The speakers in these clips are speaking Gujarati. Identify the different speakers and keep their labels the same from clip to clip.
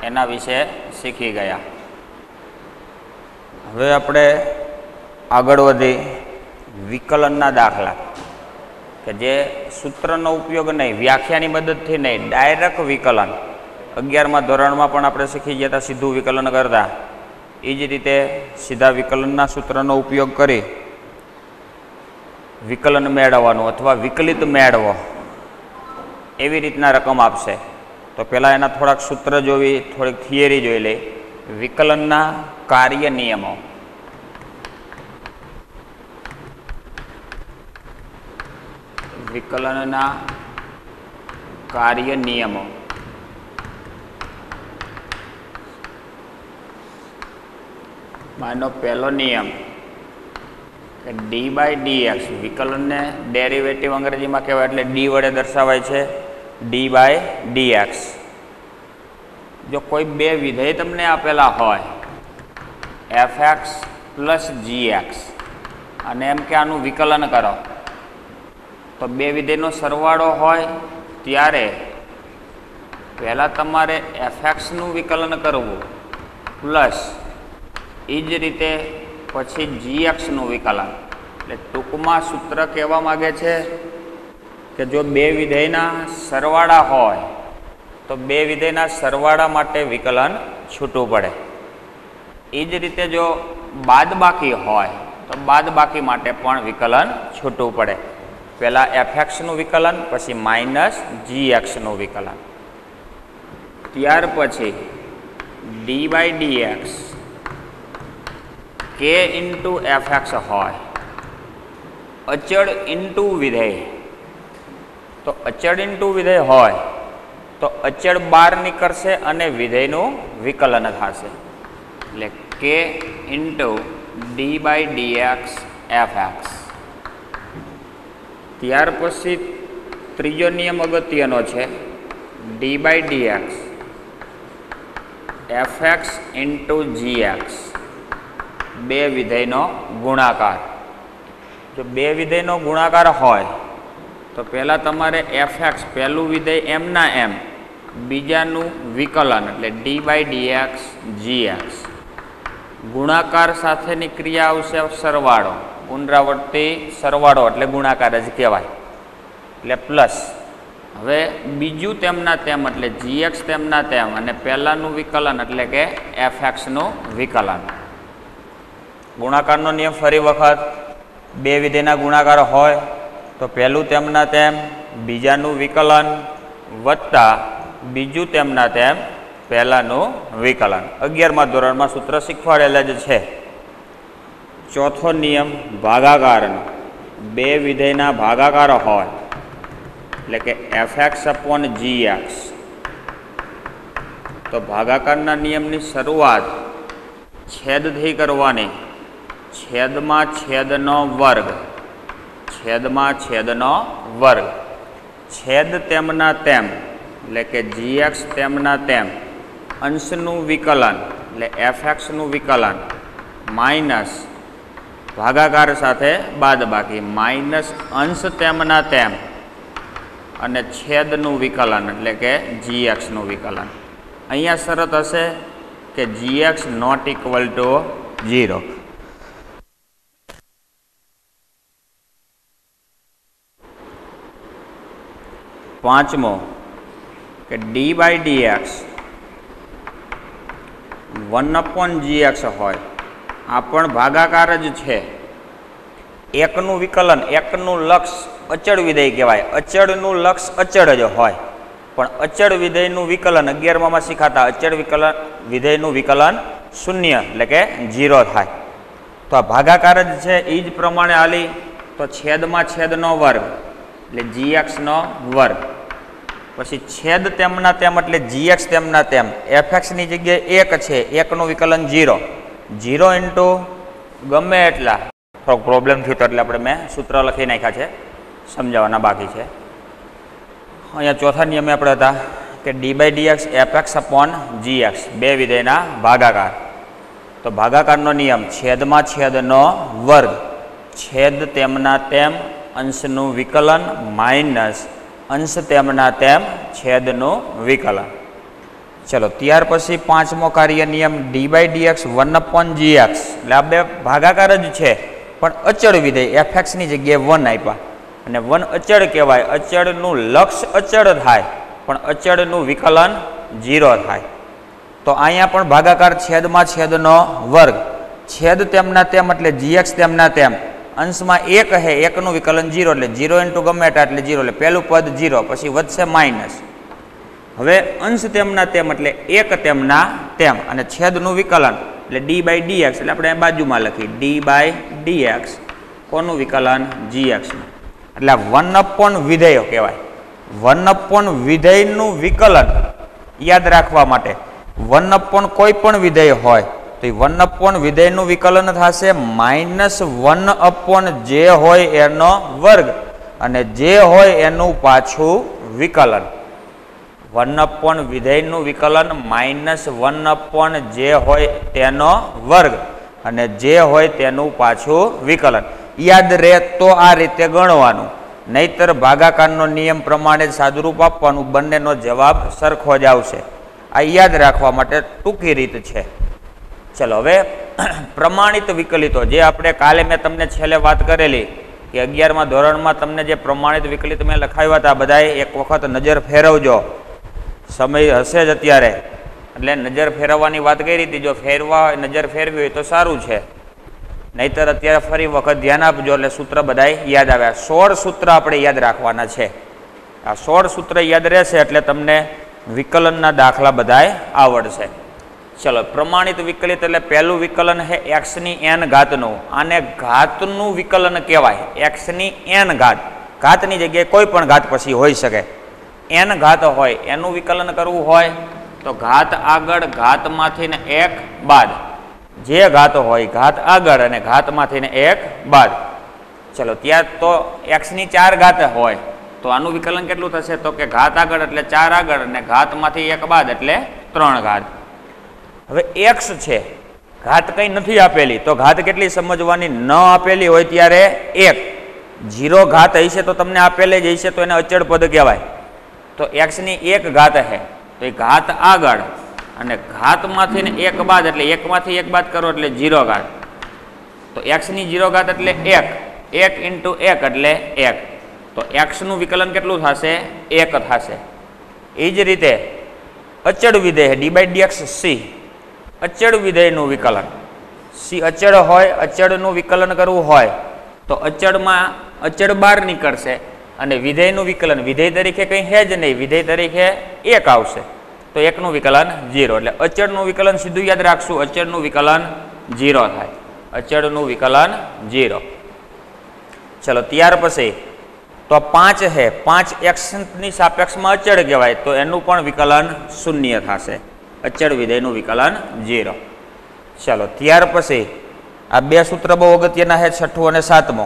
Speaker 1: एना विषे शीखी गया। हवे आपणे आगळ वधी विकलनना दाखला कि जे सूत्रनो उपयोग नहीं, व्याख्यानी मददथी नहीं, डायरेक्ट विकलन 11मा धोरणमां पण आपणे शीखी गया था सीधुं विकलन करता। ए ज रीते सीधा विकलनना सूत्रनो उपयोग करी विकलन मेळववानुं अथवा विकलित मेळवो एवी रीतना रकम आपशे। तो पहेला एना थोड़ाक सूत्र जोई, थोड़ीक थियरी जोई ले। विकलनना कार्य नियमो, विकलनना कार्य नियमो मानो पहलो नियम डी बाय डी एक्स, विकलन ने डेरिवेटिव अंग्रेजी में कहवाय एटले डी वडे दर्शावाय छे, डी बाय डी एक्स। जो कोई बे विधेय तमने आपेला होय f x plus g x अने एम के आनु विकलन करो तो बे विधेयनो सरवाळो होय त्यारे पहला तमारे एफ एक्स नु विकलन करवुं प्लस ए ज रीते पछी जी एक्स नु विकलन। एटले टूंकमां सूत्र कहेवा मागे छे कि जो बे विधेयना सरवाळा होय तो बे विधेयना सरवाळा माटे विकलन छूटुं पड़े। ए ज रीते जो बादबाकी होय तो बादबाकी माटे पण विकलन छूटुं पड़े। पहला एफ एक्स नु विकलन पछी माइनस जी एक्स नु विकलन, त्यार पछी डी बाय डी एक्स के इंटू एफ एक्स होय अचड़ इंटू विधेय। तो अचड़ इंटू विधेय होय तो अचड़ बार निकळशे अने विधेयनु विकलन थशे एटले के into d by d x f x. त्यार पछी त्रीजो नियम अगत्यनो छे d by d x f x into g x, बे विधेयनो गुणाकार। जो बे विधेयनो गुणाकार होय तो पहला तमारे एफ एक्स पहलू विधेय एम ना एम, बीजानु विकलन एटले d by d x g x. गुणाकार साथेनी क्रिया आवशे सरवाळो, पुनरावर्ती सरवाळो एटले गुणाकार ज कहेवाय एटले प्लस। हवे बीजू तेमना तेम एटले जी एक्स तेमना तेम अने पहेलानु विकलन एटले के एफ एक्स नु विकलन। गुणाकारनो नियम फरी वखत बे विधेयना गुणाकार होय तो पहेलू तेमना तेम बीजानु विकलन वत्ता बीजू तेमना तेम पहेलानु विकलन। 11मा धोरणमां सूत्र शीखवाडेला ज छे। चौथो नियम भागाकारनो, बे विधेयना भागाकार होय एटले के f x upon g x तो भागाकारना नियमनी शरूआत छेदथी करवानी। छेदमां छेदनो वर्ग, छेदमां छेदनो वर्ग, छेद तेमना तेम एटले के जी एक्स तेमना तेम, अंशनु विकलन एटले एफ एक्स नु विकलन माइनस भागाकार साथे बादबाकी माइनस अंश तेमना तेम अने छेदनु विकलन एटले के जी एक्स नु विकलन। अहींया शरत हशे कि g x not equal to 0। पांचमो कि d by d x 1 upon g x होय आ पण भागाकार ज छे। एकनु विकलन, एकनु लक्ष अचड़ विधेय कहेवाय। अचड़नु लक्ष अचड़ ज होय पण अचड़ विधेयनु विकलन 11मां शीखाता अचड़ विकलन विधेयनु विकलन 0 एटले के 0 थाय। तो आ भागाकार ज छे ए ज प्रमाणे आली तो छेदमां छेदनो वर्ग एटले जी एक्स नो वर्ग, पछी छेद तेमना तेम एटले जी एक्स तेमना तेम, एफ एक्स नी जग्याए 1 छे, 1 नु विकलन 0, 0 इंटू गमे एटला। थोड़ो प्रॉब्लम थयो तो एटले आपणे मैं सूत्र लखी नाख्या छे, समजाववाना बाकी छे। अहींया चौथा नियमे आपणे हता कि d by d x f x upon g x, बे विधेयना भागाकार। तो भागाकारनो नियम छेदमां छेदनो वर्ग, छेद तेमना तेम अंशनु विकलन माइनस अंश तेमना तेम छेदनु विकलन। चलो त्यार पछी पांचमो कार्य नियम d/dx 1/gx એટલે આ બે ભાગાકાર જ છે પણ અચળ વિધેય fx ની જગ્યાએ 1 આપ્યા અને 1 અચળ કહેવાય અચળનું લક્ષ અચળ થાય પણ અચળનું વિકલન 0 થાય તો અહીંયા પણ ભાગાકાર છેદમાં છેદનો વર્ગ છેદ તેમના તેમ એટલે gx તેમના તેમ અંશમાં 1 હે 1 નું વિકલન 0 એટલે 0 * ગમે એટલે 0 એટલે પહેલું પદ 0 પછી વધશે માઈનસ હવે અંશ તેમના તેમ એટલે 1 તેમના તેમ અને છેદનું વિકલન એટલે d/dx એટલે આપણે બાજુમાં લખી d/dx કોનું વિકલન gx નું એટલે 1 વિધેય કહેવાય 1 વિધેયનું વિકલન યાદ રાખવા માટે 1 કોઈ પણ વિધેય હોય તો 1 વિધેયનું વિકલન થશે -1 જે હોય એનો વર્ગ અને જે હોય એનું પાછું વિકલન 1 વિધેયનું વિકલન -1 જે હોય તેનો વર્ગ અને જે હોય તેનું પાછું વિકલન યાદ રહે તો આ રીતે ગણવાનું નહીતર ભાગાકારનો નિયમ પ્રમાણે સાદુરૂપ આપવાનું બંનેનો જવાબ સરખો જ આવશે આ યાદ રાખવા માટે ટૂંકી રીત છે ચલો હવે પ્રમાણિત વિકલિતો જે આપણે કાલે મેં તમને છેલ્લે વાત કરેલી કે 11મા ધોરણમાં તમને જે પ્રમાણિત વિકલિત મેં લખાવ્યા હતા બધાએ એક વખત નજર ફેરવજો સમય હશે જ અત્યારે એટલે નજર ફેરવવાની વાત કરી હતી જો નજર ફેરવી હોય તો સારું છે નહીતર અત્યારે ફરી વખત ધ્યાન આપજો એટલે સૂત્ર બધાય યાદ આવ્યા 16 સૂત્ર આપણે યાદ રાખવાના છે આ 16 સૂત્ર યાદ રહેશે એટલે તમને વિકલનના દાખલા બધાય આવડશે ચલો પ્રમાણિત વિકલિત એટલે પહેલું વિકલન છે x ની n ઘાતનું આને ઘાતનું વિકલન કહેવાય x ની n ઘાતની જગ્યાએ કોઈ પણ ઘાત પછી હોઈ શકે n ઘાત હોય એનું વિકલન કરવું હોય તો ઘાત આગળ ઘાતમાંથી ને 1 બાદ જે ઘાત હોય ઘાત આગળ અને ઘાતમાંથી ને 1 બાદ ચલો ત્યાં તો x ની 4 ઘાત હોય તો આનું વિકલન કેટલું થશે તો કે ઘાત આગળ એટલે 4 આગળ અને ઘાતમાંથી 1 બાદ એટલે 3 ઘાત હવે x છે ઘાત કંઈ નથી આપેલી તો ઘાત કેટલી સમજવાની ન આપેલી હોય ત્યારે 1 0 ઘાત હશે તો તમને આપેલી જ હશે તો એને અચળ પદ કહેવાય તો x ની 1 ઘાત છે તો એ ઘાત આગળ અને ઘાતમાંથી ને 1 બાદ એટલે 1 માંથી 1 બાદ કરો એટલે 0 ઘાત તો x ની 0 ઘાત એટલે 1 1 * 1 એટલે 1 તો x નું વિકલન કેટલું થશે 1 થશે એ જ રીતે અચળ વિધેય d/dx c અચળ વિધેયનું વિકલન c અચળ હોય અચળનું વિકલન કરવું હોય તો અચળમાં અચળ બહાર નીકળશે અને વિધેયનું વિકલન વિધેય તરીકે કંઈ છે જ નહીં વિધેય તરીકે 1 આવશે તો 1 નું વિકલન 0 એટલે અચળનું વિકલન સીધું યાદ રાખશું અચળનું વિકલન 0 થાય અચળનું વિકલન 0 ચલો ત્યાર પછી તો 5 છે 5 x ની સાપેક્ષમાં અચળ કહેવાય તો એનું પણ વિકલન 0 થશે અચળ વિધેયનું વિકલન 0 ચલો ત્યાર પછી આ બે સૂત્ર બહુ અગત્યના છે 6થું અને 7મું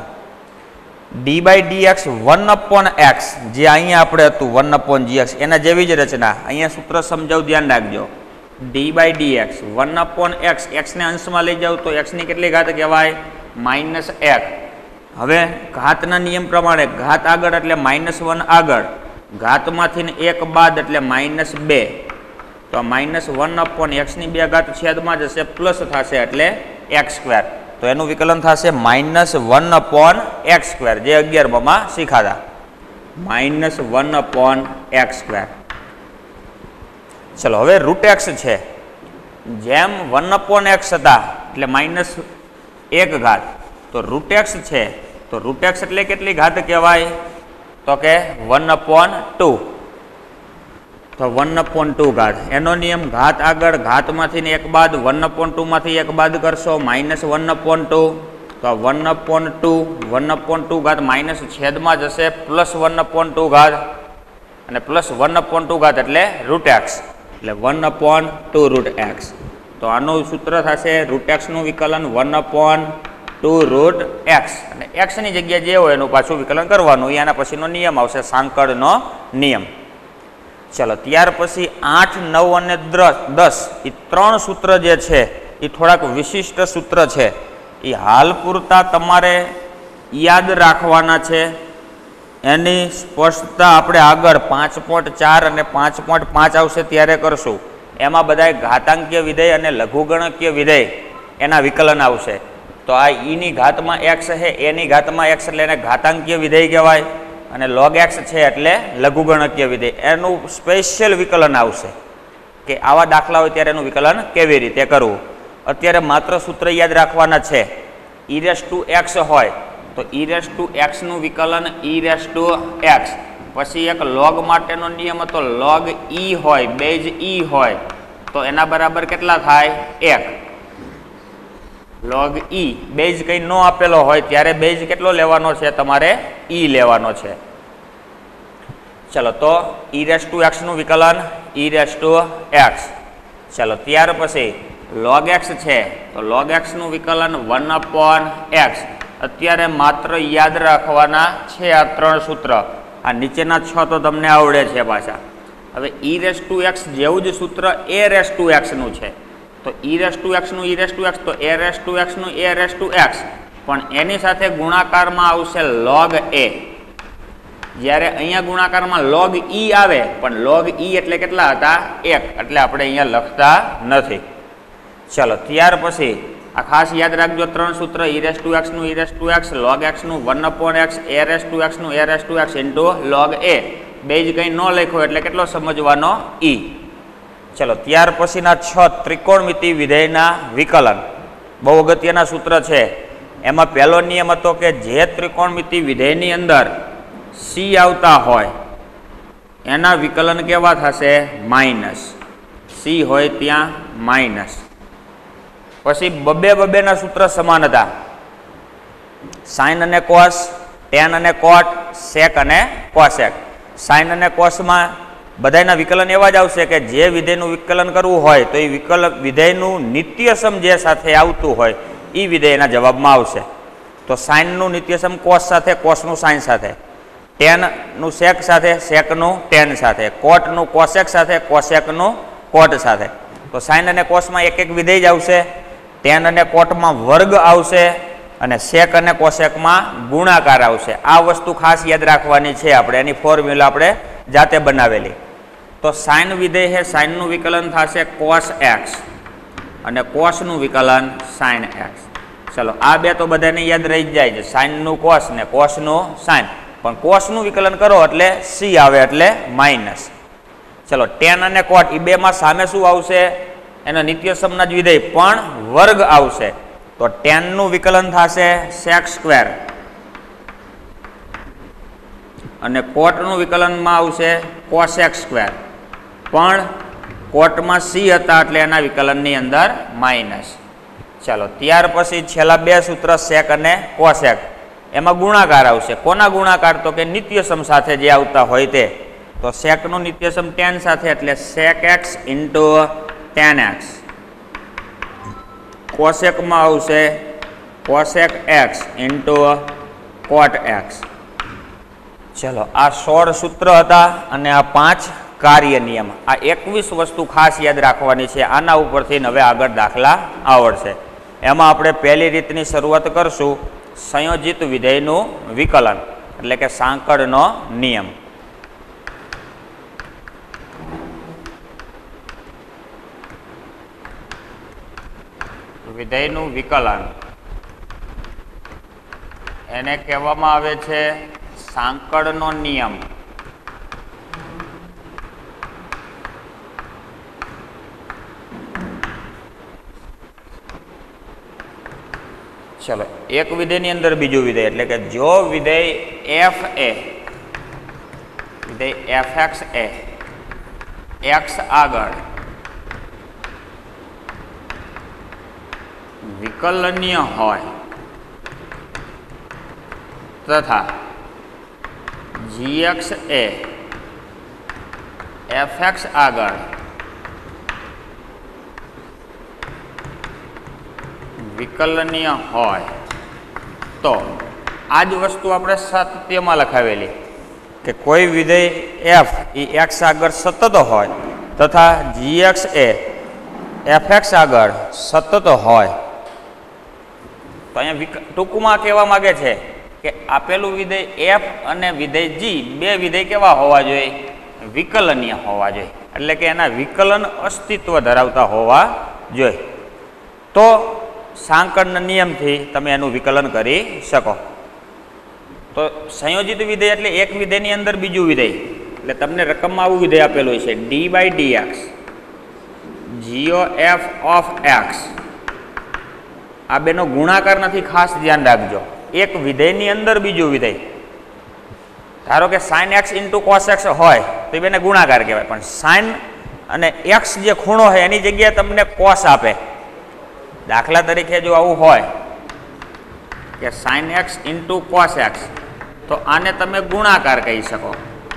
Speaker 1: d/dx 1/x જે અહીંયા આપણે હતું 1/gx એના જેવી જ રચના અહીંયા સૂત્ર સમજાવું ધ્યાન રાખજો d/dx 1/x x ને અંશમાં લઈ જાવ તો x ની કેટલી ઘાત કહેવાય -1 હવે ઘાતના નિયમ પ્રમાણે ઘાત આગળ એટલે -1 આગળ ઘાતમાંથી ને 1 બાદ એટલે -2 તો -1/x ની 2 ઘાત છેદમાં જશે પ્લસ થશે એટલે x². તો એનું વિકલન થશે -1/x², જે 11માં શીખાતા -1/x². ચલો હવે √x છે, જેમ 1/x હતા એટલે -1 ઘાત, તો √x છે તો √x એટલે કેટલી ઘાત કહેવાય તો કે 1/2. તો 1/2 ઘાત, એનો નિયમ ઘાત આગળ ઘાતમાંથી ને 1 બાદ 1/2 માંથી 1 બાદ કરશો -1/2. તો 1/2 ઘાત માઇનસ છેદમાં જશે +1/2 ઘાત, અને +1/2 ઘાત એટલે √x, એટલે 1/2 √x. તો આનું સૂત્ર થશે √x નું વિકલન 1/2 √x, અને x ની જગ્યાએ જે હોય એનું પાછું વિકલન કરવાનું. એના પછીનો નિયમ આવશે સાંકળનો નિયમ. ચલો ત્યાર પછી 8, 9 અને 10 એ 3 સૂત્ર જે છે એ થોડાક વિશિષ્ટ સૂત્ર છે. એ હાલ પૂરતા તમારે યાદ રાખવાના છે. એની સ્પષ્ટતા આપણે આગળ 5.4 અને 5.5 આવશે ત્યારે કરશું. એમાં બધા ઘાતાંકીય વિધેય અને લઘુગણકીય વિધેય એના વિકલન આવશે. તો આ ઈની ઘાતમાં એક્સ છે, એની ઘાતમાં એક્સ એટલે એને ઘાતાંકીય વિધેય કહેવાય, અને લોગ એક્સ છે એટલે લઘુગણકીય વિધેય. એનું સ્પેશિયલ વિકલન આવશે કે આવા દાખલા હોય ત્યારે એનું વિકલન કેવી રીતે કરવું. અત્યારે માત્ર સૂત્ર યાદ રાખવાના છે. ઈ રેસ ટુ એક્સ હોય તો ઈ રેસ ટુ એક્સનું વિકલન ઈ રેસ ટુ એક્સ, પછી એક લોગ માટેનો નિયમ હતો લોગ ઈ હોય, બેઝ ઈ હોય તો એના બરાબર કેટલા થાય? 1. લોગ ઈ બેઝ કંઈ ન આપેલો હોય ત્યારે બેઝ કેટલો લેવાનો છે? તમારે ઈ લેવાનો છે. ચલો, તો ઈ રેસ ટુ એક્સનું વિકલન ઈ રેસ ટુ એક્સ. ચલો, ત્યાર પછી લોગ એક્સ છે તો લોગ એક્સનું વિકલન 1/x. અત્યારે માત્ર યાદ રાખવાના છે આ 3 સૂત્ર. આ નીચેના 6 તો તમને આવડે છે પાછા. હવે ઈ રેસ ટુ એક્સ જેવું જ સૂત્ર એ રેસ ટુ એક્સનું છે. તો ઈ રેસ ટુ એક્સનું ઈ રેસ ટુ એક્સ, તો એ રેસ ટુ એક્સનું એ રેસ ટુ એક્સ, પણ એની સાથે ગુણાકારમાં આવશે લોગ એ. જ્યારે અહીંયા ગુણાકારમાં લોગ ઈ આવે, પણ લોગ ઈ એટલે કેટલા હતા? 1, એટલે આપણે અહીંયા લખતા નથી. ચલો, ત્યાર પછી આ ખાસ યાદ રાખજો 3 સૂત્ર: ઈ રેસ ટુ એક્સનું e raise to x, log એક્સનું 1/x, એ રેસ ટુ એક્સનું a raise to x into log a. Base કંઈ ન લખ્યો એટલે કેટલો સમજવાનો? ઈ. ચલો, ત્યાર પછીના 6 ત્રિકોણમિતિ વિધેયના વિકલન. બહુ અગત્યના સૂત્ર છે. એમાં પહેલો નિયમ હતો કે જે ત્રિકોણમિતિ વિધેયની અંદર સી આવતા હોય એના વિકલન કેવા થશે? માઇનસ. સી હોય ત્યાં માઇનસ. પછી બબેના સૂત્ર સમાન હતા: સાઇન અને કોસ, ટેન અને કોટ, સેક અને કોસેક. સાઇન અને કોસમાં બધાના વિકલન એવા જ આવશે કે જે વિધેયનું વિકલન કરવું હોય તો એ વિધેયનું નિત્યસમ જે સાથે આવતું હોય એ વિધેયના જવાબમાં આવશે. તો સાઇનનું નિત્યસમ કોસ સાથે, કોસનું સાઇન સાથે, ટેનનું સેક સાથે, સેકનું ટેન સાથે, કોટનું કોસેક સાથે, કોસેકનું કોટ સાથે. તો સાઇન અને કોસમાં એક વિધેય જ આવશે. ટેન અને કોટમાં વર્ગ આવશે અને સેક અને કોસેકમાં ગુણાકાર આવશે. આ વસ્તુ ખાસ યાદ રાખવાની છે આપણે. એની ફોર્મ્યુલા આપણે જાતે બનાવેલી. તો સાઇન વિધેય છે, સાઇનનું વિકલન થશે કોસ એક્સ અને કોસનું વિકલન સાઇન એક્સ. ચલો, આ બે તો બધાને યાદ રહી જ જાય છે, સાઇનનું કોસ ને કોસનું સાઇન. પણ કોસનું વિકલન કરો એટલે સી આવે એટલે માઇનસ. ચલો, ટેન અને કોટ એ બેમાં સામે શું આવશે? એનો નિત્યસમના જ વિધેય પણ વર્ગ આવશે. તો ટેનનું વિકલન થશે સેક સ્ક્વેર અને કોટનું વિકલનમાં આવશે કોસેક સ્ક્વેર. પણ કોટમાં સી હતા એટલે એના વિકલનની અંદર માઇનસ. ચાલો, ત્યાર પછી છેલ્લા 2 સૂત્ર સેક અને કોસેક. એમાં ગુણાકાર આવશે. કોના ગુણાકાર? તો કે નિત્યસમ સાથે જે આવતા હોય તે. તો સેકનું નિત્યસમ ટેન સાથે એટલે sec x into tan x. કોસેકમાં આવશે cosec x into cot x. ચલો, આ 16 સૂત્ર હતા અને આ 5 કાર્ય નિયમ. આ 21 વસ્તુ ખાસ યાદ રાખવાની છે. આના ઉપરથી હવે આગળ દાખલા આવડશે. એમાં આપણે પહેલી રીતની શરૂઆત કરશું: સંયોજિત વિધેયનું વિકલન, એટલે કે સાંકળનો નિયમ. વિધેયનું વિકલન એને કહેવામાં આવે છે સાંકળનો નિયમ. ચલો, એક વિધેયની અંદર બીજું વિધેય, એટલે કે જો વિધેય એફ એ, વિધેય એફ એક્સ એ એક્સ આગળ વિકલનીય હોય તથા gx એ fx આગળ વિકલનીય હોય તો આ જ વસ્તુ આપણે સાતત્યમાં લખાવેલી કે કોઈ વિધેય f એ x આગળ સતત હોય તથા gx એ fx આગળ સતત હોય. તો અહીંયા ટૂંકમાં કહેવા માંગે છે કે આપેલું વિધેય f અને વિધેય g બે વિધેય કેવા હોવા જોઈએ? વિકલનીય હોવા જોઈએ. એટલે કે એના વિકલન અસ્તિત્વ ધરાવતા હોવા જોઈએ, તો સાંકળના નિયમથી તમે એનું વિકલન કરી શકો. તો સંયોજિત વિધેય એટલે એક વિધેયની અંદર બીજું વિધેય, એટલે તમને રકમમાં આવું વિધેય આપેલું છે d/dx g(f)(x). આ બેનો ગુણાકાર નથી, ખાસ ધ્યાન રાખજો. એક વિધેયની અંદર બીજું વિધેય, ધારો કે sin x into cos x હોય તો એ બેને ગુણાકાર કહેવાય, પણ sin અને x જે ખૂણો છે એની જગ્યાએ તમને cos આપે. દાખલા તરીકે જો આવું હોય કે sin x into cos x, તો આને તમે ગુણાકાર કહી શકો.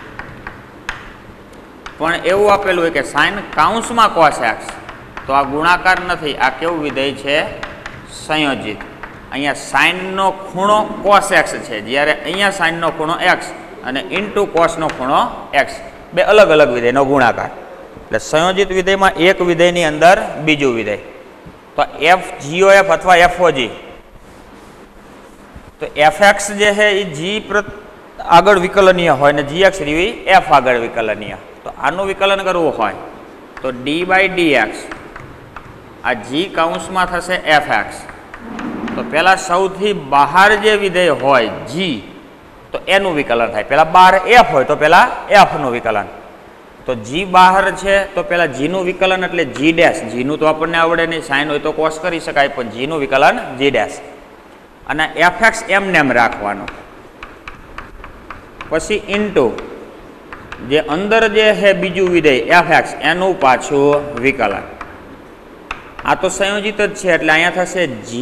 Speaker 1: પણ એવું આપેલું હોય કે sin કૌંસમાં cos x, તો આ ગુણાકાર નથી, આ કેવું વિધેય છે? સંયોજિત. અહીંયા sin નો ખૂણો cos x છે, જ્યારે અહીંયા sin નો ખૂણો x અને ઇન્ટુ cos નો ખૂણો x, બે અલગ અલગ વિધેયનો ગુણાકાર. એટલે સંયોજિત વિધેયમાં એક વિધેયની અંદર બીજું વિધેય. તો f(g(f) અથવા f(g), તો fx જે છે એ g આગળ વિકલનીય હોય ને gx રીવી f આગળ વિકલનીય. તો આનું વિકલન કરવું હોય તો d/dx આ g કૌંસમાં થશે fx. તો પહેલા સૌથી બહાર જે વિધેય હોય g, તો એનું વિકલન થાય. પહેલા બહાર f હોય તો પહેલા f નું વિકલન. તો g બહાર છે તો પહેલા g નું વિકલન એટલે g'. g નું તો આપણને આવડે નહીં, sin હોય તો cos કરી શકાય, પણ g નું વિકલન g'. અને fx એમને એમ રાખવાનો. પછી ઇન્ટુ જે અંદર જે છે બીજું વિધેય fx, એનું પાછું વિકલન. આ તો સંયોજિત જ છે એટલે અહીંયા થશે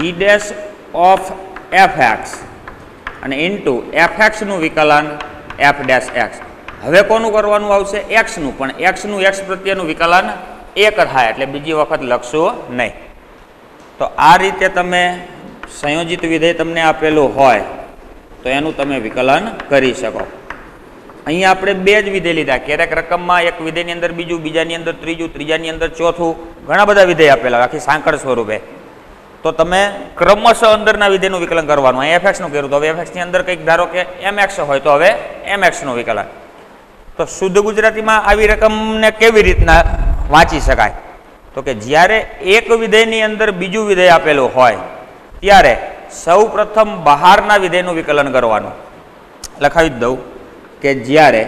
Speaker 1: g'(f)(x) અને ઇન્ટુ fx નું વિકલન f'(x). હવે કોનું કરવાનું આવશે? x નું, પણ x નું x પ્રત્યેનું વિકલન એક થાય એટલે બીજી વખત લખશું નહીં. તો આ રીતે તમે સંયોજિત વિધેય તમને આપેલું હોય તો એનું તમે વિકલન કરી શકો. અહીંયા આપણે બે જ વિધેય લીધા, ક્યારેક રકમમાં એક વિધેયની અંદર બીજું, બીજાની અંદર ત્રીજું, ત્રીજાની અંદર ચોથું, ઘણા બધા વિધેય આપેલા આખી સાંકળ સ્વરૂપે. તો તમે ક્રમશઃ અંદરના વિધેયનું વિકલન કરવાનું. અહીં fx નું કર્યું તો હવે fx ની અંદર કંઈક ધારો કે mx હોય તો હવે mx નું વિકલન. તો શુદ્ધ ગુજરાતીમાં આવી રકમને કેવી રીતના વાંચી શકાય? તો કે જ્યારે એક વિધેયની અંદર બીજું વિધેય આપેલું હોય ત્યારે સૌ પ્રથમ બહારના વિધેયનું વિકલન કરવાનું. લખાવી જ દઉં કે જ્યારે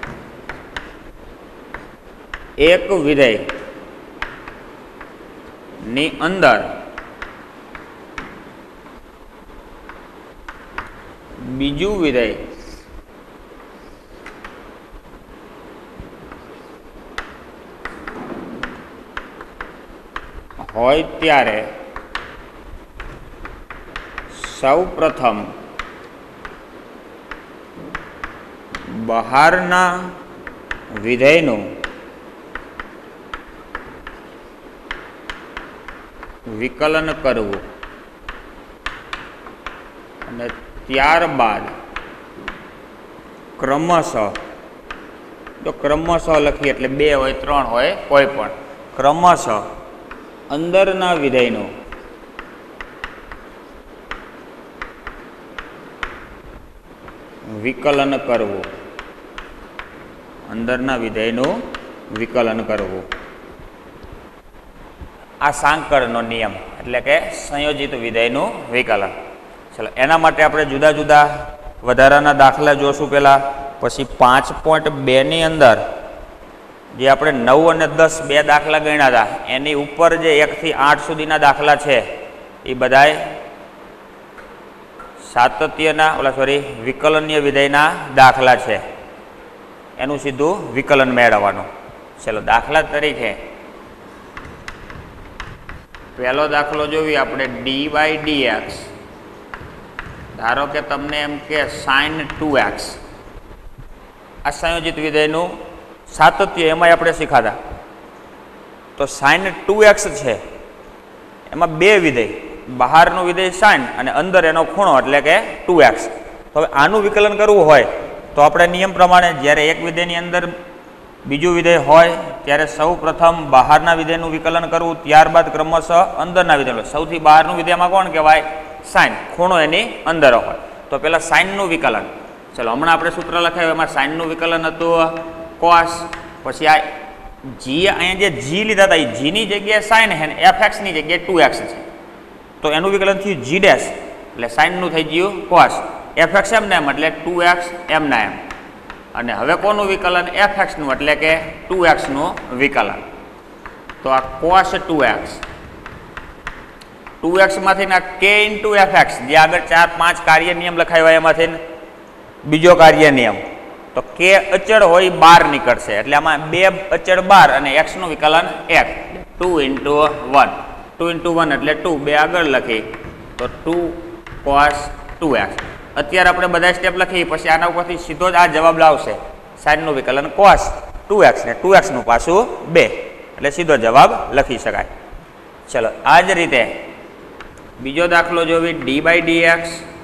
Speaker 1: એક વિધેય ની અંદર બીજું વિધેય હોય ત્યારે સૌ પ્રથમ બહારના વિધેયનું વિકલન કરવું અને ત્યારબાદ ક્રમશઃ, જો ક્રમશઃ લખીએ એટલે 2 હોય 3 હોય કોઈ પણ, ક્રમશઃ અંદરના વિધેયનું વિકલન કરવું. અંદરના વિધેયનું વિકલન કરવું. આ સાંકળનો નિયમ એટલે કે સંયોજિત વિધેયનું વિકલન. ચલો એના માટે આપણે જુદા જુદા વધારાના દાખલા જોશું પહેલાં. પછી 5.2 ની અંદર જે આપણે 9 અને 10 બે દાખલા ગણ્યા હતા, એની ઉપર જે 1 થી 8 સુધીના દાખલા છે એ બધાય સાતત્યના વિકલનીય વિધેયના દાખલા છે. એનું સીધું વિકલન મેળવવાનું. ચલો દાખલા તરીકે પહેલો દાખલો જોઈએ આપણે d/dx. ધારો કે તમને એમ કે sin 2x, આ સંયોજિત વિધેયનું સાતત્ય એમાં આપણે શીખાતા. તો sin 2x છે, એમાં બે વિધેય, બહારનું વિધેય sin અને અંદર એનો ખૂણો એટલે કે 2x. તો હવે આનું વિકલન કરવું હોય તો આપણે નિયમ પ્રમાણે જ્યારે એક વિધેયની અંદર બીજું વિધેય હોય ત્યારે સૌ પ્રથમ બહારના વિધેયનું વિકલન કરવું, ત્યારબાદ ક્રમશઃ અંદરના વિધેય. સૌથી બહારનું વિધેયમાં કોણ કહેવાય? sin, ખૂણો એની અંદર હોય. તો પહેલાં સાઇનનું વિકલન. ચલો હમણાં આપણે સૂત્ર લખાયું, એમાં સાઇનનું વિકલન હતું cos, પછી આ જી અહીંયા જે જી લીધા હતા એ જીની જગ્યાએ સાઇન છે ને એફએક્સની જગ્યાએ 2x છે, તો એનું વિકલન થયું જી ડેશ એટલે સાઇનનું થઈ ગયું કોસ, એફએક્સ એમના એમ એટલે 2x એમના એમ, અને હવે કોનું વિકલન એફએક્સનું એટલે કે 2xનું વિકલન. તો આ કોસ 2x માંથી ના k ઇન્ટુ એફએક્સ જે આગળ 4-5 કાર્ય નિયમ લખાવ્યા એમાંથી બીજો કાર્ય નિયમ, તો k અચળ હોય બહાર નીકળશે એટલે આમાં 2 અચળ બહાર અને x નું વિકલન 1, 2 ઇન્ટુ 1, 2 ઇન્ટુ 1 એટલે 2, 2 આગળ લખી તો 2 cos 2x. અત્યારે આપણે બધા સ્ટેપ લખી પછી આના ઉપરથી સીધો જ આ જવાબ લાવશે, સાઇનનું વિકલન cos 2x ને 2x નું પાછું 2 એટલે સીધો જવાબ લખી શકાય. ચલો આ જ રીતે બીજો દાખલો જોવી, d/dx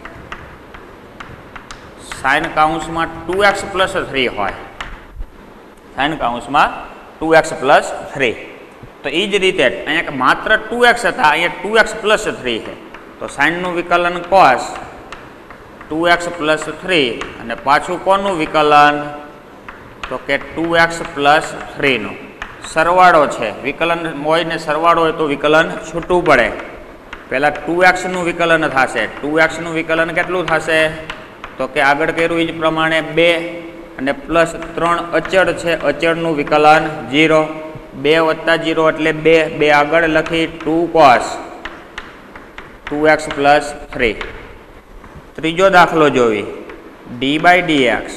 Speaker 1: સાઇન કાઉન્સમાં 2x પ્લસ 3 હોય, સાઇન કાઉન્સમાં 2x પ્લસ 3, તો એ જ રીતે અહીંયા માત્ર 2x હતા, અહીંયા 2x પ્લસ 3 છે, તો સાઇનનું વિકલન cos 2x પ્લસ 3 અને પાછું કોનું વિકલન તો કે 2x પ્લસ 3નું સરવાળો છે, વિકલન હોય ને સરવાળો હોય તો વિકલન છૂટું પડે. પહેલાં 2x નું વિકલન થશે, 2x નું વિકલન કેટલું થશે તો કે આગળ કર્યું એ જ પ્રમાણે 2 અને પ્લસ 3 અચળ છે, અચળનું વિકલન 0, 2 વત્તા 0 એટલે 2, 2 આગળ લખી 2 cos 2x પ્લસ 3. ત્રીજો દાખલો જોવી, d/dx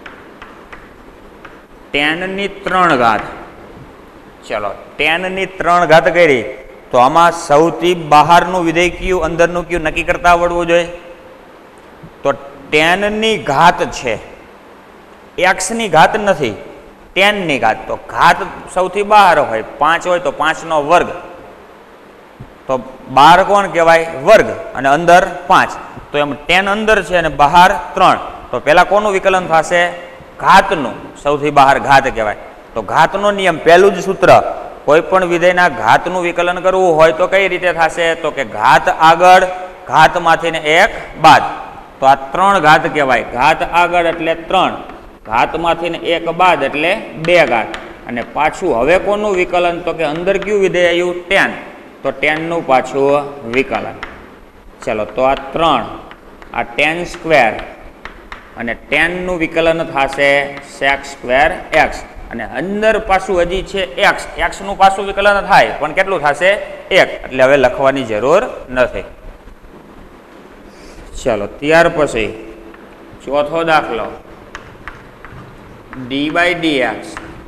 Speaker 1: tan ની 3 ઘાત. ચલો tan ની 3 ઘાત કરી તો આમાં સૌથી બહારનું વિધેય કયું અંદરનું કયું નક્કી કરતા આવડવું જોઈએ, તો tan ની ઘાત છે, x ની ઘાત નથી, tan ની ઘાત, તો ઘાત સૌથી બહાર હોય, 5 હોય તો 5 નો વર્ગ, તો બહાર કોણ કહેવાય વર્ગ અને અંદર 5, તો એમ tan અંદર છે અને બહાર 3, તો પહેલા કોનું વિકલન થશે ઘાતનું, સૌથી બહાર ઘાત કહેવાય. તો ઘાતનો નિયમ પહેલું જ સૂત્ર, કોઈ પણ વિધેયના ઘાતનું વિકલન કરવું હોય તો કઈ રીતે થશે તો કે ઘાત આગળ ઘાતમાંથી ને 1 બાદ, તો આ 3 ઘાત કહેવાય, ઘાત આગળ એટલે 3, ઘાતમાંથી ને 1 બાદ એટલે 2 ઘાત, અને પાછું હવે કોનું વિકલન તો કે અંદર કયું વિધેય આવ્યું tan, તો tan નું પાછું વિકલન. ચલો તો આ 3 આ tan સ્ક્વેર અને tan નું વિકલન થશે sec સ્ક્વેર x, અને અંદર પાછું હજી છે x નું પાછું વિકલન થાય પણ કેટલું થશે 1, એટલે હવે લખવાની જરૂર નથી. ચલો ત્યાર પછી ચોથો દાખલો, d/dx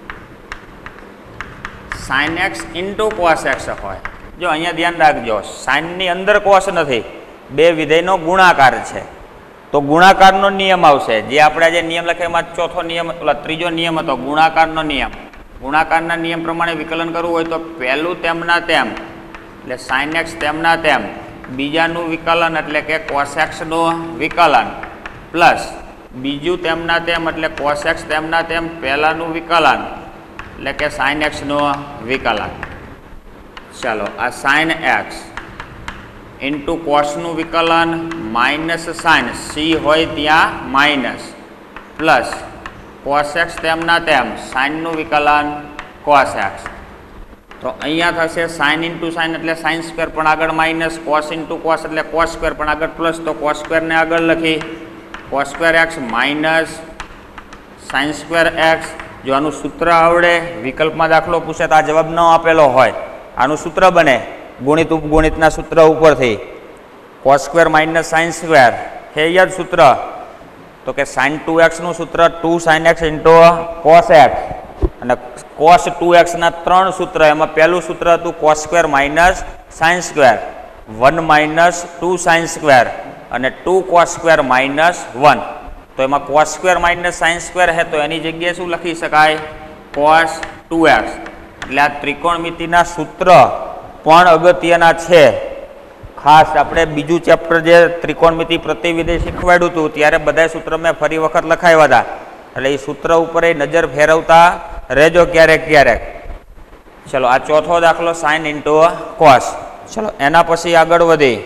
Speaker 1: sin x into cos x હોય. જો અહીંયા ધ્યાન રાખજો, સાઇનની અંદર cos નથી, બે વિધેયનો ગુણાકાર છે, તો ગુણાકારનો નિયમ આવશે, જે આપણે જે નિયમ લખ્યા એમાં ચોથો નિયમ, ત્રીજો નિયમ હતો ગુણાકારનો નિયમ. ગુણાકારના નિયમ પ્રમાણે વિકલન કરવું હોય તો પહેલું તેમના તેમ એટલે sin x તેમના તેમ, બીજાનું વિકલન એટલે કે cos x નું વિકલન, પ્લસ બીજું તેમના તેમ એટલે cos x તેમના તેમ પહેલાનું વિકલન એટલે કે sin x નું વિકલન. ચાલો આ sin x ઇન્ટુ કોસનું વિકલન માઇનસ સાઇન, સી હોય ત્યાં માઇનસ, પ્લસ cos x તેમના તેમ સાઇનનું વિકલન cos x, તો અહીંયા થશે સાઇન ઇન્ટુ સાઇન એટલે સાઇન સ્ક્વેર પણ આગળ માઇનસ, cos ઇન્ટુ cos એટલે cos સ્ક્વેર પણ આગળ પ્લસ, તો cos સ્ક્વેરને આગળ લખી cos square x minus sine square x. જો આનું સૂત્ર આવડે, વિકલ્પમાં દાખલો પૂછે તો આ જવાબ ન આપેલો હોય, આનું સૂત્ર બને ગુણિત ઉપગુણિતના સૂત્ર ઉપરથી, cos square minus sine square છે યાદ સૂત્ર, તો કે sin 2x નું સૂત્ર 2 sin x into cos x, અને cos 2x ના 3 સૂત્ર, એમાં પહેલું સૂત્ર હતું cos square minus sine square, 1 minus 2 sine square અને 2 cos સ્ક્વેર માઇનસ 1, તો એમાં cos square minus sine square છે તો એની જગ્યાએ શું લખી શકાય cos 2x. એટલે આ ત્રિકોણમિતિના સૂત્ર પણ અગત્યના છે, ખાસ આપણે બીજું ચેપ્ટર જે ત્રિકોણમિતિ પ્રતિવિધેય શીખવાડ્યું હતું ત્યારે બધા સૂત્ર મેં ફરી વખત લખાવ્યા હતા, એટલે એ સૂત્ર ઉપર નજર ફેરવતા રહેજો ક્યારેક ક્યારેક. ચલો આ ચોથો દાખલો સાઇન ઇન્ટુ કોસ. ચલો એના પછી આગળ વધી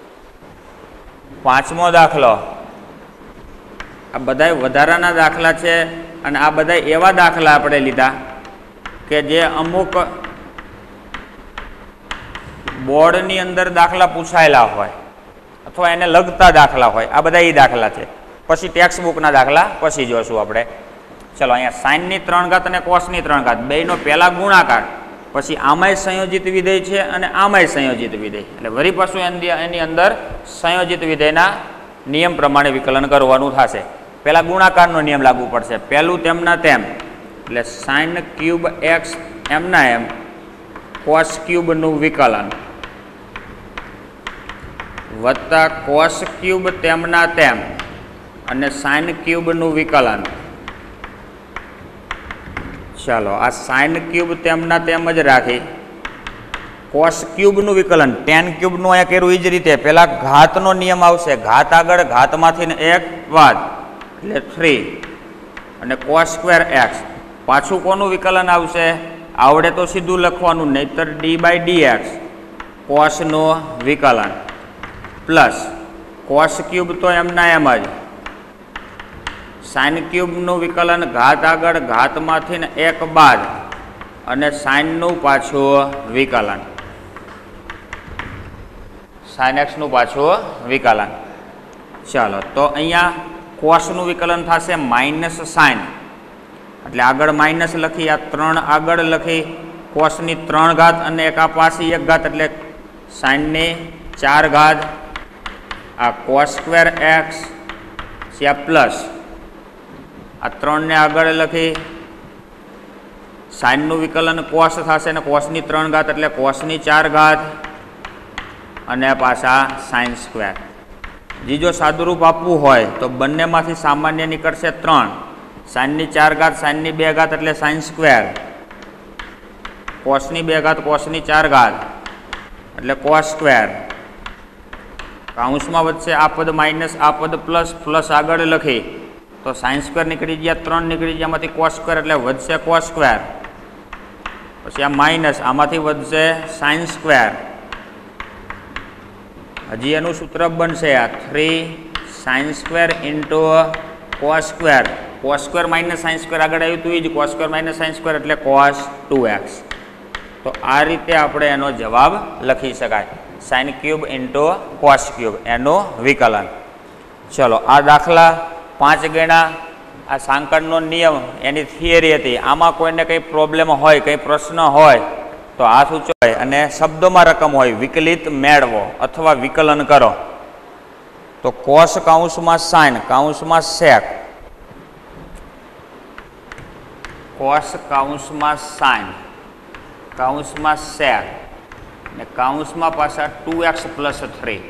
Speaker 1: પાંચમો દાખલો. આ બધા વધારાના દાખલા છે અને આ બધા એવા દાખલા આપણે લીધા કે જે અમુક બોર્ડની અંદર દાખલા પૂછાયેલા હોય અથવા એને લગતા દાખલા હોય, આ બધા એ દાખલા છે. પછી ટેક્સ્ટ બુકના દાખલા પછી જોશું આપણે. ચલો, અહીંયા સાઇનની 3 ઘાત અને કોસની 3 ઘાત બેયનો પહેલા ગુણાકાર, પછી આમાંય સંયોજિત વિધેય છે અને આમાંય સંયોજિત વિધેય, એટલે વળી પાછું એની અંદર સંયોજિત વિધેયના નિયમ પ્રમાણે વિકલન કરવાનું થશે. પહેલા ગુણાકારનો નિયમ લાગુ પડશે. પહેલું તેમના તેમ, એટલે સાઇન ક્યુબ એક્સ એમના એમ કોસ ક્યુબનું વિકલન વત્તા કોસ ક્યુબ તેમના તેમ અને સાઇન ક્યુબનું વિકલન. ચાલો, આ સાઇન ક્યુબ તેમના તેમ જ રાખી કોસ ક્યુબનું વિકલન ટેન ક્યુબનું અહીંયા કર્યું. એ જ રીતે પહેલા ઘાતનો નિયમ આવશે, ઘાત આગળ ઘાતમાંથી એક બાદ એટલે 3 અને કોસ સ્ક્વેર એક્સ. પાછું કોનું વિકલન આવશે? આવડે તો સીધું લખવાનું, નહીતર d/dx કોસનું વિકલન પ્લસ કોસ ક્યુબ તો એમના એમ જ, સાઇન ક્યુબનું વિકલન ઘાત આગળ ઘાતમાંથી એક બાદ અને સાઇનનું પાછું વિકલન, સાઇન એક્સનું પાછું વિકલન. ચાલો, તો અહીંયા કોસનું વિકલન થશે માઇનસ સાઇન, એટલે આગળ માઇનસ લખી, આ 3 આગળ લખી, કોસની 3 ઘાત અને એક આ પાછી 1 ઘાત એટલે સાઇનની 4 ઘાત, આ કોસ સ્ક્વેર એક્સ આ પ્લસ આ 3 ને આગળ લખી, સાઇનનું વિકલન કોસ થશે ને કોસની 3 ઘાત એટલે કોસની 4 ઘાત અને પાછા સાઇન સ્ક્વેર. જો સાદુરૂપ આપવું હોય તો બંનેમાંથી સામાન્ય નીકળશે 3, સાઇનની 4 ઘાત સાઇનની 2 ઘાત એટલે સાઇન સ્ક્વેર, કોસની 2 ઘાત કોસની 4 ઘાત એટલે કોસ સ્ક્વેર. કાઉન્સમાં વધશે આ પદ માઇનસ આ પદ પ્લસ, પ્લસ આગળ લખી તો સાઇન સ્ક્વેર નીકળી ગયા, 3 નીકળી ગયા, આમાંથી કોસ સ્ક્વેર એટલે વધશે કોસ સ્ક્વેર, પછી આ માઇનસ આમાંથી વધશે સાઇન સ્ક્વેર. હજી એનું સૂત્ર બનશે આ 3 sine square into cos square, cos square minus sine square આગળ આવ્યું હતું એ જ, cos square minus sine square એટલે કોસ 2x. તો આ રીતે આપણે એનો જવાબ લખી શકાય, sine cube into cos cube એનું વિકલન. ચલો, આ દાખલા 5 ગણા આ સાંકળનો નિયમ એની થિયરી હતી. આમાં કોઈને કંઈ પ્રોબ્લેમ હોય, કંઈ પ્રશ્ન હોય તો હાથ ઊંચોય અને શબ્દોમાં રકમ હોય વિકલિત મેળવો અથવા વિકલન કરો. તો કોસ કાઉન્સમાં સાઇન કાઉન્સમાં સેક, કોસ કાઉન્સમાં સાઇન કાઉન્સમાં સેક ને કાઉન્સમાં પાછા 2x + 3.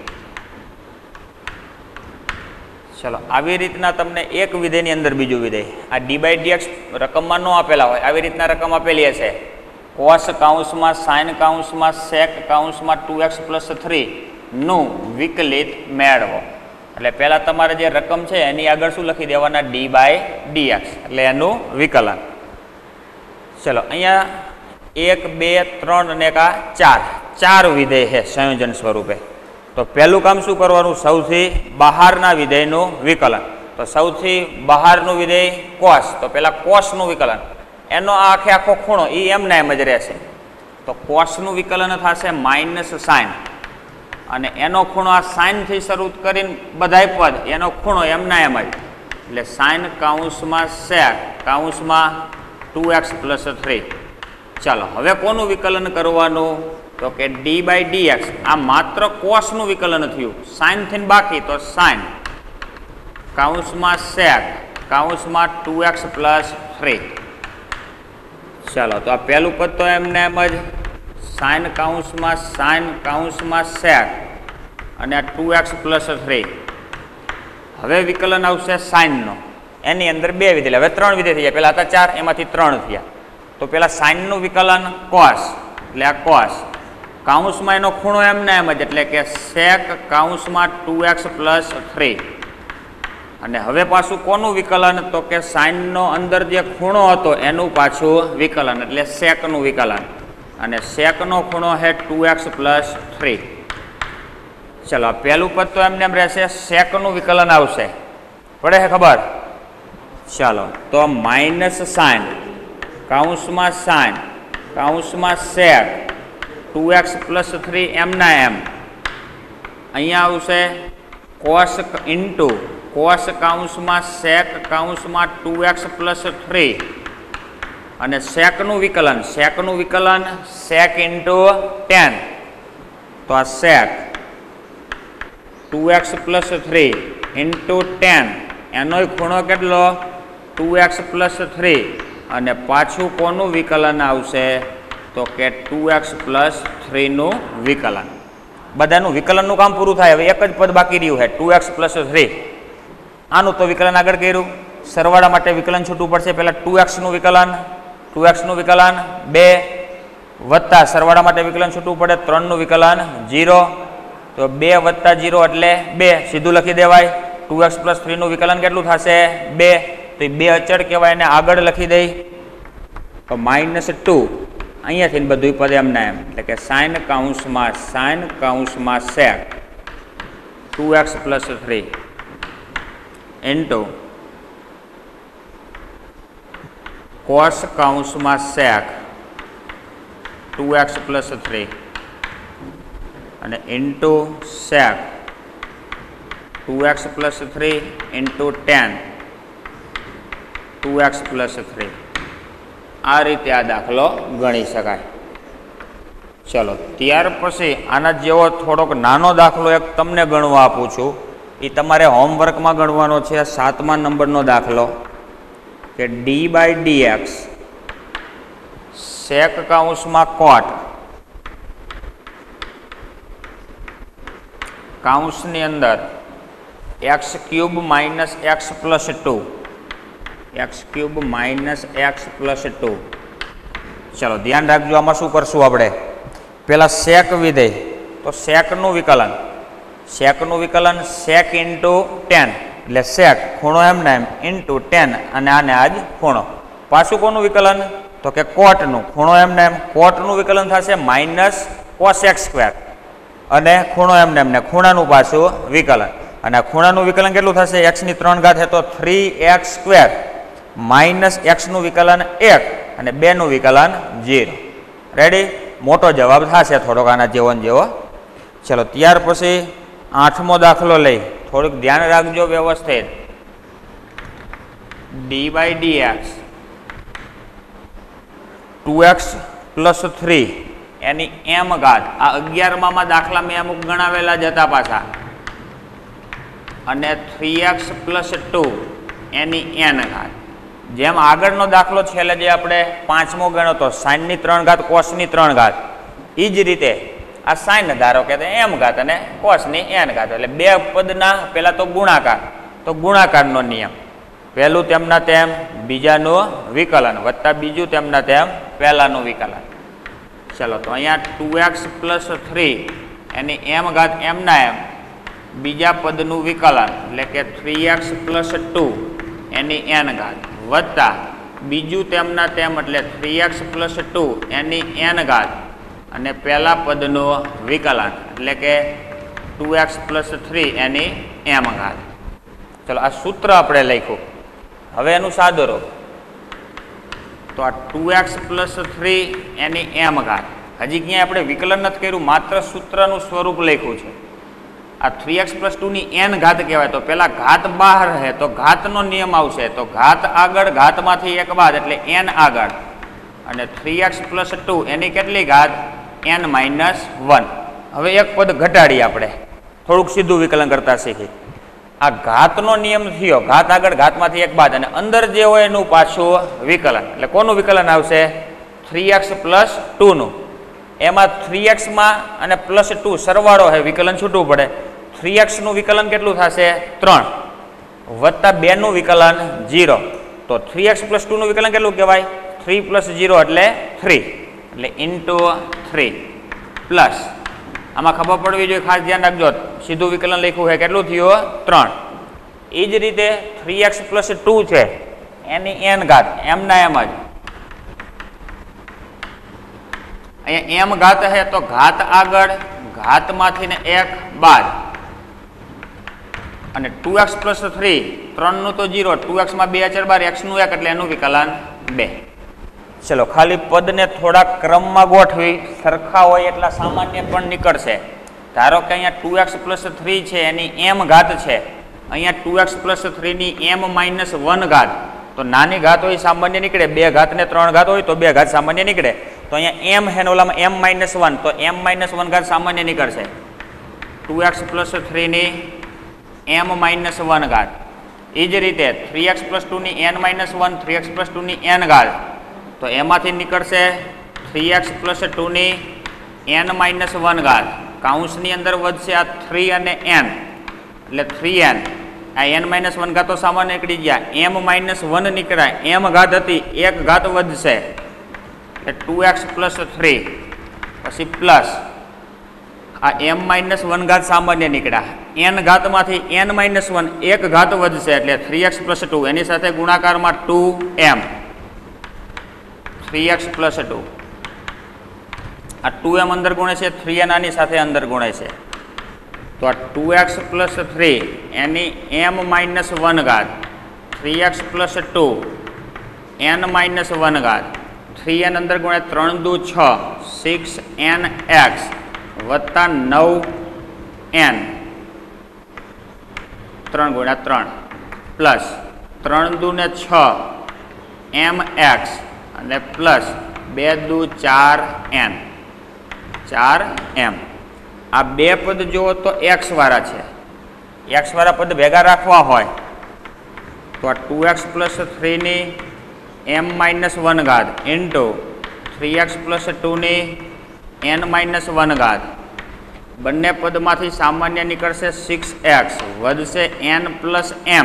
Speaker 1: ચલો, આવી રીતના તમને એક વિધેયની અંદર બીજું વિધેય, આ d/dx રકમમાં ન આપેલા હોય, આવી રીતના રકમ આપેલી હશે, કોસ કાઉન્સમાં સાઇન કાઉન્સમાં સેક કાઉન્સમાં 2x + 3 નું વિકલિત મેળવો. એટલે પહેલાં તમારે જે રકમ છે એની આગળ શું લખી દેવાના? d/dx એટલે એનું વિકલન. ચલો, અહીંયા 1 2 3 અને એક આ 4 વિધેય છે સંયોજન સ્વરૂપે. તો પહેલું કામ શું કરવાનું? સૌથી બહારના વિધેયનું વિકલન. તો સૌથી બહારનું વિધેય કોસ, તો પહેલાં કોસનું વિકલન, એનો આ આખો ખૂણો એ એમના એમ જ રહેશે. તો કોસનું વિકલન થશે માઇનસ સાઇન અને એનો ખૂણો આ સાઇનથી શરૂ કરીને બધાય પદ એનો ખૂણો એમના એમ જ, એટલે સાઇન કાઉન્સમાં સેક કાઉન્સમાં 2x + 3. ચાલો, હવે કોનું વિકલન કરવાનું? તો કે d/dx, આ માત્ર કોસનું વિકલન થયું, સાઇનથી બાકી, તો સાઇન કાઉન્સમાં સેક કાઉન્સમાં 2x + 3. ચાલો, તો આ પહેલું પદ તો એમને એમ જ, સાઇન કાઉન્સમાં સેક અને આ 2x + 3. હવે વિકલન આવશે સાઇનનો, એની અંદર 2 વિધેય, હવે 3 વિધેય થઈ ગયા, પહેલાં હતા 4 એમાંથી 3 થયા. તો પહેલાં સાઇનનું વિકલન કોસ, એટલે આ કોસ કાઉન્સમાં એનો ખૂણો એમને એમ જ, એટલે કે સેક કાઉન્સમાં 2x + 3. અને હવે પાછું કોનું વિકલન? તો કે સાઇનનો અંદર જે ખૂણો હતો એનું પાછું વિકલન, એટલે સેકનું વિકલન, અને સેકનો ખૂણો છે 2x + 3. ચલો, પહેલું પદ તો એમને એમ રહેશે, સેકનું વિકલન આવશે, પડે છે ખબર? ચાલો, તો માઇનસ સાઇન કાઉન્સમાં સાઇન કૌંસમાં સેક 2x પ્લસ 3 એમના એમ. અહીંયા આવશે કોસ ઇન્ટુ કોસ કૌંસમાં સેક કૌંસમાં 2x પ્લસ 3 અને સેકનું વિકલન સેક ઇન્ટુ 10. તો આ સેક 2x પ્લસ 3 ઇન્ટુ 10 એનોય ખૂણો કેટલો 2x પ્લસ 3 અને પાછું કોનું વિકલન આવશે તો કે 2x પ્લસ 3નું વિકલન. બધાનું વિકલનનું કામ પૂરું થાય. હવે એક જ પદ બાકી રહ્યું છે 2x પ્લસ 3. આનું તો વિકલન આગળ કર્યું. સરવાળા માટે વિકલન છૂટવું પડશે. પહેલાં 2xનું વિકલન 2 વત્તા સરવાળા માટે વિકલન છૂટવું પડે 3નું વિકલન 0. તો 2 વત્તા 0 એટલે 2 સીધું લખી દેવાય. 2x પ્લસ 3નું વિકલન કેટલું થશે 2. તો એ 2 અચળ કહેવાય એને આગળ લખી દઈ તો -2. અહીંયાથી બધું પદ એમના એમ એટલે કે સાઇન કૌંસમાં સેક 2x પ્લસ 3 ઇન્ટુ કોસ કૌંસમાં સેક 2x પ્લસ 3 અને into sec 2x plus 3 into 10 2x plus 3. આ રીતે આ દાખલો ગણી શકાય. ચલો ત્યાર પછી આના જેવો થોડોક નાનો દાખલો એક તમને ગણવા આપું છું. એ તમારે હોમવર્કમાં ગણવાનો છે. 7મા નંબરનો દાખલો કે d/dx સેક કૌંસમાં કોટ કૌંસની અંદર x³ minus x plus 2 x³ minus x plus 2. ચલો ધ્યાન રાખજો. આમાં શું કરશું આપણે પેલા સેક વિધેય તો સેકનું વિકલન સેક ઇન્ટુ 10 એટલે સેક ખૂણો એમને એમ ઇન્ટુ 10 અને આને આજ ખૂણો. પાછું કોનું વિકલન તો કે કોટનું ખૂણો એમને એમ કોટનું વિકલન થશે માઇનસ કોસ x² અને ખૂણો એમને એમને ખૂણાનું પાછું વિકલન અને ખૂણાનું વિકલન કેટલું થશે x ની 3 ઘાત છે તો 3x² માઇનસ xનું વિકલન 1 અને 2નું વિકલન 0. રેડી. મોટો જવાબ થશે થોડોક આના જેવો ને જેવો. ચલો ત્યાર પછી 8મો દાખલો લઈ થોડુંક ધ્યાન રાખજો વ્યવસ્થિત. d/dx 2x પ્લસ 3 એની m ઘાત. આ 11માં દાખલા મેં અમુક ગણાવેલા જ હતા પાછા. અને 3x પ્લસ 2 એની n ઘાત. જેમ આગળનો દાખલો છેલ્લે જે આપણે 5મો ગણ્યો તો સાઇનની 3 ઘાત કોસની 3 ઘાત. એ જ રીતે આ સાઇન ધારો કે m ઘાત અને કોસની n ઘાત. એટલે બે પદના પહેલાં તો ગુણાકારનો નિયમ. પહેલું તેમના તેમ બીજાનું વિકલન વત્તા બીજું તેમના તેમ પહેલાંનું વિકલન. ચલો તો અહીંયા 2x પ્લસ 3 એની m ઘાત એમના એમ બીજા પદનું વિકલન એટલે કે 3x પ્લસ 2 એની n ઘાત વત્તા બીજું તેમના તેમ એટલે 3x પ્લસ 2 એની n ઘાત અને પહેલા પદનું વિકલન એટલે કે 2x પ્લસ 3 એની m ઘાત. ચલો આ સૂત્ર આપણે લખ્યું. હવે એનું સાદું રૂપ તો આ 2x પ્લસ 3 એની m ઘાત. હજી ક્યાંય આપણે વિકલન નથી કર્યું, માત્ર સૂત્રનું સ્વરૂપ લખ્યું છે. આ 3x પ્લસ 2ની n ઘાત કહેવાય. તો પેલા ઘાત બહાર છે તો ઘાતનો નિયમ આવશે. તો ઘાત આગળ ઘાતમાંથી એક બાદ એટલે n આગળ અને 3x પ્લસ 2 એની કેટલી ઘાત n માઇનસ 1. હવે એક પદ ઘટાડી આપણે થોડુંક સીધું વિકલન કરતા શીખી. આ ઘાતનો નિયમ થયો ઘાત આગળ ઘાતમાંથી એક બાદ અને અંદર જે હોય એનું પાછું વિકલન. એટલે કોનું વિકલન આવશે 3x પ્લસ 2નું. એમાં 3xમાં અને પ્લસ 2 સરવાળો છે વિકલન છૂટવું પડે. 3xનું વિકલન કેટલું થશે 3 વત્તા 2નું વિકલન 0. તો 3x પ્લસ 2નું વિકલન કેટલું કહેવાય 3 પ્લસ 0 એટલે 3 એટલે ઇન્ટુ 3 પ્લસ આમાં ખબર પડવી જોઈએ ખાસ ધ્યાન રાખજો સીધું વિકલન લખ્યું છે કેટલું થયું 3. એ જ રીતે 3x પ્લસ 2 છે એની n ઘાત એમના એમ જ અહીંયા m ઘાત છે તો ઘાત આગળ ઘાતમાંથી ને 1 બાદ અને 2x પ્લસ 3 3નું તો 0 2x માં 2 અચળ બાર x નું 1 એટલે એનું વિકલન 2. ચલો ખાલી પદને થોડા ક્રમમાં ગોઠવી સરખા હોય એટલા સામાન્ય પણ નીકળશે. ધારો કે અહીંયા 2x + 3 છે એની m ઘાત છે, અહીંયા 2x + 3 ની m-1 ઘાત, તો નાની ઘાત હોય સામાન્ય નીકળે, 2 ઘાત ને 3 ઘાત હોય તો 2 ઘાત સામાન્ય નીકળે. તો અહીંયા m હે ને ઓલામાં m-1, તો m-1 ઘાત સામાન્ય નીકળશે. 2x + 3 ની m-1 ઘાત. એ જ રીતે 3x + 2 ની n-1, 3x + 2 ની n ઘાત, તો એમાંથી નીકળશે 3x + 2 ની n-1 ઘાત. કાઉન્સની અંદર વધશે આ 3 અને n, એટલે 3n. આ n-1 ઘાત તો સામાન્ય નીકળી ગયા, m-1 નીકળ્યા, m ઘાત હતી, 1 ઘાત વધશે એટલે 2x + 3, પછી પ્લસ આ m-1 ઘાત સામાન્ય નીકળ્યા, n ઘાતમાંથી n-1 1 ઘાત વધશે એટલે 3x + 2, એની સાથે ગુણાકારમાં 2m, 3x + 2. આ 2m અંદર ગુણે છે, 3n આની સાથે અંદર ગુણે છે, તો આ 2x + 3 એની m-1 ઘાત, 3x + 2 n-1 ઘાત, 3n અંદર ગુણે 3 દુ 6, 6nx વત્તા 9n, 3 × 3 પ્લસ 3 દુ ને 6 mx અને પ્લસ 2 દુ 4n, 4m. આ બે પદ જુઓ તો x વાળા છે, x વાળા પદ ભેગા રાખવા હોય તો આ 2x + 3 ની m-1 ઘાત ઇન્ટુ 3x + 2 ની n-1 ઘાત, બંને પદમાંથી સામાન્ય નીકળશે 6x, વધશે n + m,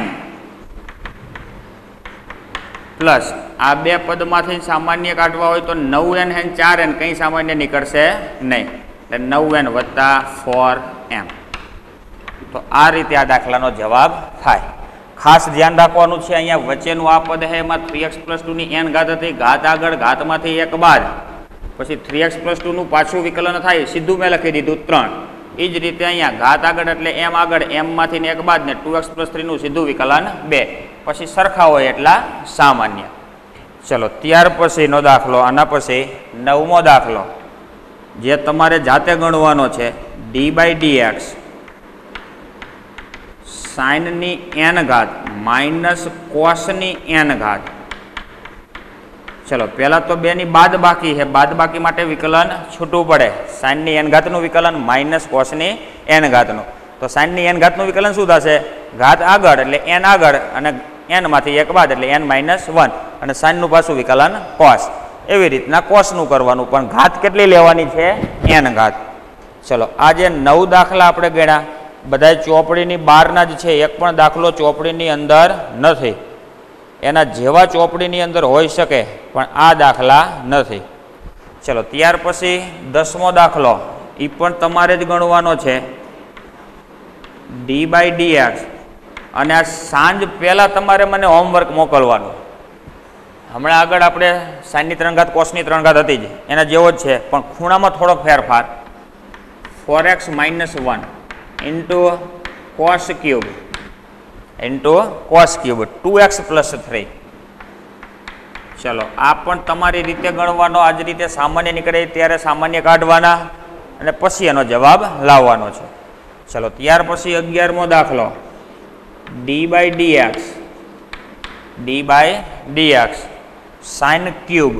Speaker 1: પ્લસ આ બે પદમાંથી સામાન્ય કાઢવા હોય તો 9n અને 4n કંઈ સામાન્ય નીકળશે નહીં, એટલે 9n વત્તા 4m. તો આ રીતે આ દાખલાનો જવાબ થાય. ખાસ ધ્યાન રાખવાનું છે, અહીંયા વચ્ચેનું આ પદ છે એમાં 3x + 2 ની n ઘાત હતી, ઘાત આગળ, ઘાતમાંથી 1 બાદ, પછી 3x + 2 નું પાછું વિકલન થાય, સીધું મેં લખી દીધું 3. એ જ રીતે અહીંયા ઘાત આગળ એટલે m આગળ, m માંથી 1 બાદ ને 2x + 3 નું સીધું વિકલન 2, પછી સરખા હોય એટલા સામાન્ય. ચલો ત્યાર પછીનો દાખલો, આના પછી 9મો દાખલો જે તમારે જાતે ગણવાનો છે. d/dx sin ની n ઘાત માઇનસ cos ની n ઘાત. ચલો પહેલા તો 2 ની બાદ બાકી છે, બાદ બાકી માટે વિકલન છૂટવું પડે. sin ની n ઘાતનું વિકલન માઇનસ cos ની n ઘાતનું, તો sin ની n ઘાતનું વિકલન શું થશે? ઘાત આગળ એટલે n આગળ અને n માંથી 1 બાદ એટલે n-1 અને sin નું પાછું વિકલન cos. એવી રીતના cos નું કરવાનું, પણ ઘાત કેટલી લેવાની છે? n ઘાત. ચલો આ જે 9 દાખલા આપણે ગણ્યા બધા ચોપડીની બહારના જ છે, એક પણ દાખલો ચોપડીની અંદર નથી. એના જેવા ચોપડીની અંદર હોઈ શકે પણ આ દાખલા નથી. ચલો ત્યાર પછી 10મો દાખલો, એ પણ તમારે જ ગણવાનો છે. d/dx અને આ સાંજ પહેલાં તમારે મને હોમવર્ક મોકલવાનું. હમણાં આગળ આપણે sin ની 3 ઘાત cos ની 3 ઘાત હતી જ, એના જેવો જ છે, પણ ખૂણામાં થોડોક ફેરફાર. 4x - 1 into cos cube into cos cube 2x + 3. ચલો આ પણ તમારી રીતે ગણવાનો, આ જ રીતે સામાન્ય નીકળે ત્યારે સામાન્ય કાઢવાના અને પછી એનો જવાબ લાવવાનો છે. ચલો ત્યાર પછી 11મો દાખલો, d/dx sin ક્યુબ,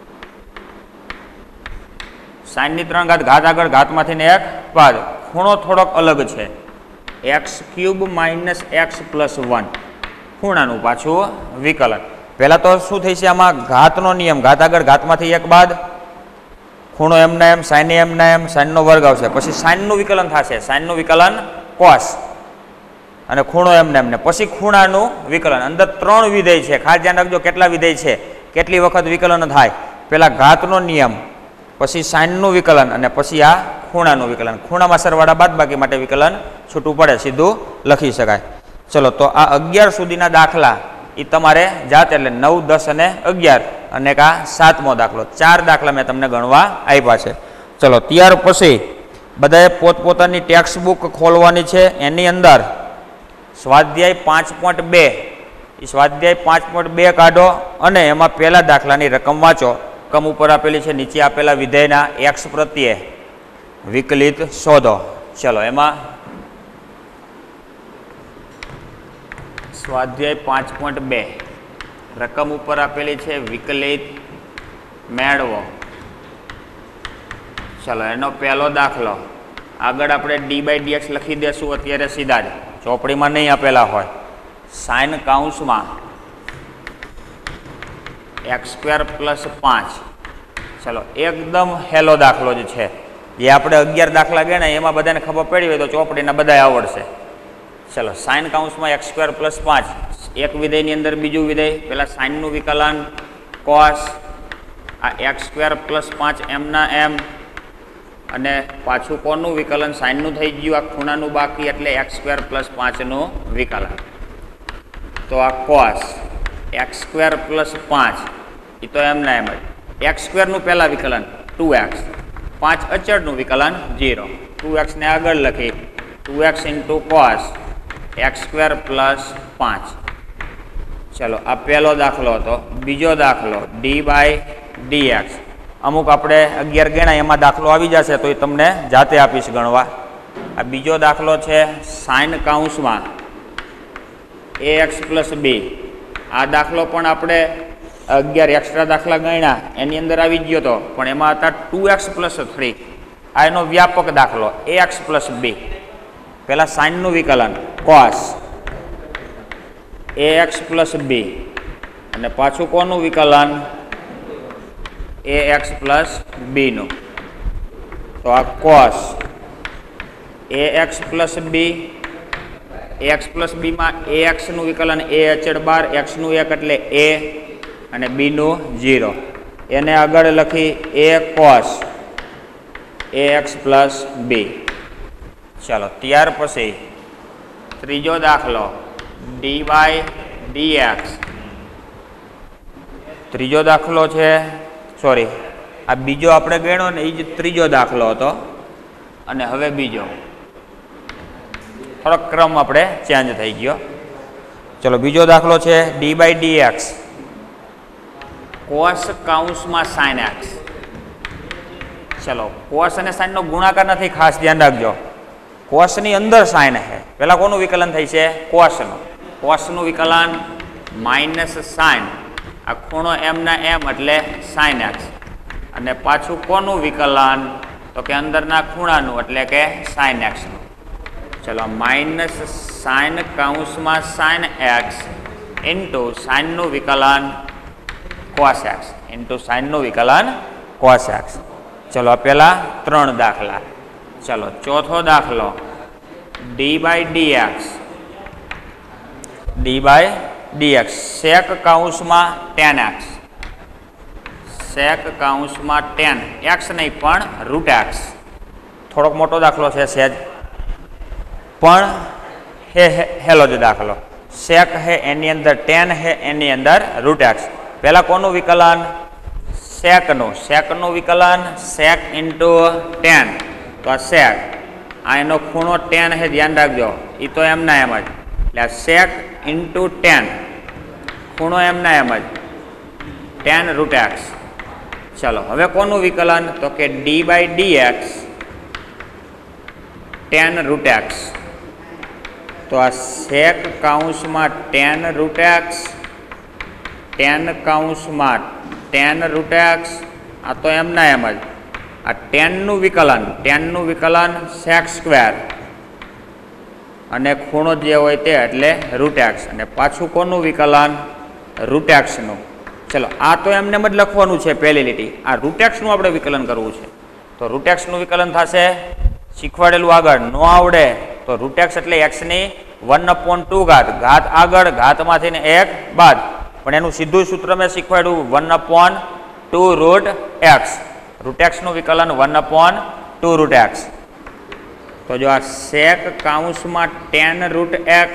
Speaker 1: sin ની 3 ઘાત, ઘાત આગળ, ઘાતમાંથી ને 1 બાદ, ખૂણો થોડોક અલગ છે, x³ - x + 1, ખૂણાનું પાછું વિકલન. પહેલાં તો શું થઈ છે આમાં? ઘાતનો નિયમ, ઘાત આગળ, ઘાતમાંથી 1 બાદ, ખૂણો એમના એમ, સાઇન એમના એમ, સાઇનનો વર્ગ આવશે, પછી સાઇનનું વિકલન થશે, સાઇનનું વિકલન cos અને ખૂણો એમને એમને, પછી ખૂણાનું વિકલન. અંદર 3 વિધેય છે, ખાસ ધ્યાન રાખજો કેટલા વિધેય છે, કેટલી વખત વિકલન થાય. પહેલાં ઘાતનો નિયમ, પછી સાઇનનું વિકલન અને પછી આ ખૂણાનું વિકલન. ખૂણામાં સરવાળા બાદબાકી માટે વિકલન છૂટું પડે, સીધું લખી શકાય. ચલો તો આ 11 સુધીના દાખલા એ તમારે જાતે, એટલે 9, 10 અને 11, અને આ 7મો દાખલો. 4 દાખલા મેં તમને ગણવા આપ્યા છે. ચલો ત્યાર પછી બધાએ પોતપોતાની ટેક્સ્ટ બુક ખોલવાની છે. એની અંદર સ્વાધ્યાય 5.2 એ સ્વાધ્યાય 5.2 કાઢો અને એમાં પહેલા દાખલાની રકમ વાંચો. રકમ ઉપર આપેલી છે, નીચે આપેલા વિધેયના x પ્રત્યે વિકલિત શોધો. ચલો એમાં સ્વાધ્યાય 5.2 રકમ ઉપર આપેલી છે વિકલિત મેળવો. ચલો એનો પહેલો દાખલો. આગળ આપણે d/dx લખી દેશું અત્યારે સીધા જ, ચોપડીમાં નહીં આપેલા હોય. સાઇન કૌંસમાં x² + 5. ચલો એકદમ હેલો દાખલો જ છે. જે આપણે 11 દાખલા ગણ્યા એમાં બધાને ખબર પડી હોય તો ચોપડીના બધા આવડશે. ચલો સાઇન કૌંસમાં x² + 5. એક વિધેયની અંદર બીજું વિધેય, પહેલાં સાઇનનું વિકલન cos આ x² + 5 એમના એમ, અને પાછું કોનું વિકલન? સાઇનનું થઈ ગયું, આ ખૂણાનું બાકી એટલે x² + 5નું વિકલન. તો આ cos x² + 5 એ તો એમના એમ જ. x² નું પહેલાં વિકલન 2x, 5 અચળનું વિકલન 0. 2x ને આગળ લખી 2x × cos x² + 5. ચલો આ પહેલો દાખલો હતો. બીજો દાખલો d/dx. અમુક આપણે 11 ગણ્યા એમાં દાખલો આવી જશે તો એ તમને જાતે આપીશ ગણવા. આ બીજો દાખલો છે સાઇન કૌંસમાં ax + b. આ દાખલો પણ આપણે 11 એક્સ્ટ્રા દાખલા ગણ્યા એની અંદર આવી ગયો હતો, પણ એમાં હતા 2x + 3. આ એનો વ્યાપક દાખલો ax + b. પહેલાં સાઇનનું વિકલન cos ax + b, અને પાછું કોનું વિકલન? ax + b નું. તો આ cos ax + b. ax + b માં ax નું વિકલન a અચળ બાર, x નું 1 એટલે a અને b નું 0. એને આગળ લખી a cos ax + b. ચાલો ત્યાર પછી ત્રીજો દાખલો d/dx. ત્રીજો દાખલો છે, સોરી આ બીજો આપણે ગણ્યો ને એ જ ત્રીજો દાખલો હતો, અને હવે બીજો. થોડોક ક્રમ આપણે ચેન્જ થઈ ગયો. ચલો બીજો દાખલો છે d/dx. cos કૌંસમાં sin x. ચલો cos અને sin નો ગુણાકાર નથી, ખાસ ધ્યાન રાખજો. cos ની અંદર sin છે. પહેલા કોનું વિકલન થઈ છે? cos નું. cos નું વિકલન -sin, આ ખૂણો એમના એમ એટલે sin x, અને પાછું કોનું વિકલન? તો કે અંદરના ખૂણાનું એટલે કે sin x નું. ચલો -sin કૌંસમાં sin x * sin નું વિકલન cos x * sin નું વિકલન cos x. ચલો પહેલા 3 દાખલા. ચલો ચોથો દાખલો d/dx. d/dx sec કૌંસમાં tan x. sec કૌંસમાં tan x નહીં પણ √x. થોડોક મોટો દાખલો છે સહેજ, પણ હેલો જ દાખલો. sec હે એની અંદર tan હે એની અંદર √x. પહેલા કોનું વિકલન? sec નું. sec નું વિકલન sec * tan. તો આ sec, આ એનો ખૂણો tan હે, ધ્યાન રાખજો. એ તો એમના એમ જ, એટલે sec * tan, ખૂણો એમના એમ જ tan √x. ચલો હવે કોનું વિકલન? તો કે d/dx tan √x. તો આ sec કૌંસમાં tan √x, tan કૌંસમાં tan √x. આ તો એમના એમ જ. આ tan નું વિકલન sec², અને ખૂણો જે હોય તે એટલે √x, અને પાછું કોનું વિકલન? √x નું. ચલો આ તો એમને જ લખવાનું છે પહેલી લીટી. આ √x નું આપણે વિકલન કરવું છે. તો √x નું વિકલન થશે, શીખવાડેલું આગળ ન આવડે તો √x એટલે x ની 1/2 ઘાત આગળ, ઘાતમાંથી ને 1 બાદ, પણ એનું સીધું સૂત્ર મેં શીખવાડ્યું 1/2 √x. √x નું વિકલન 1/2 √x. તો જો આ sec કૌંસમાં tan √x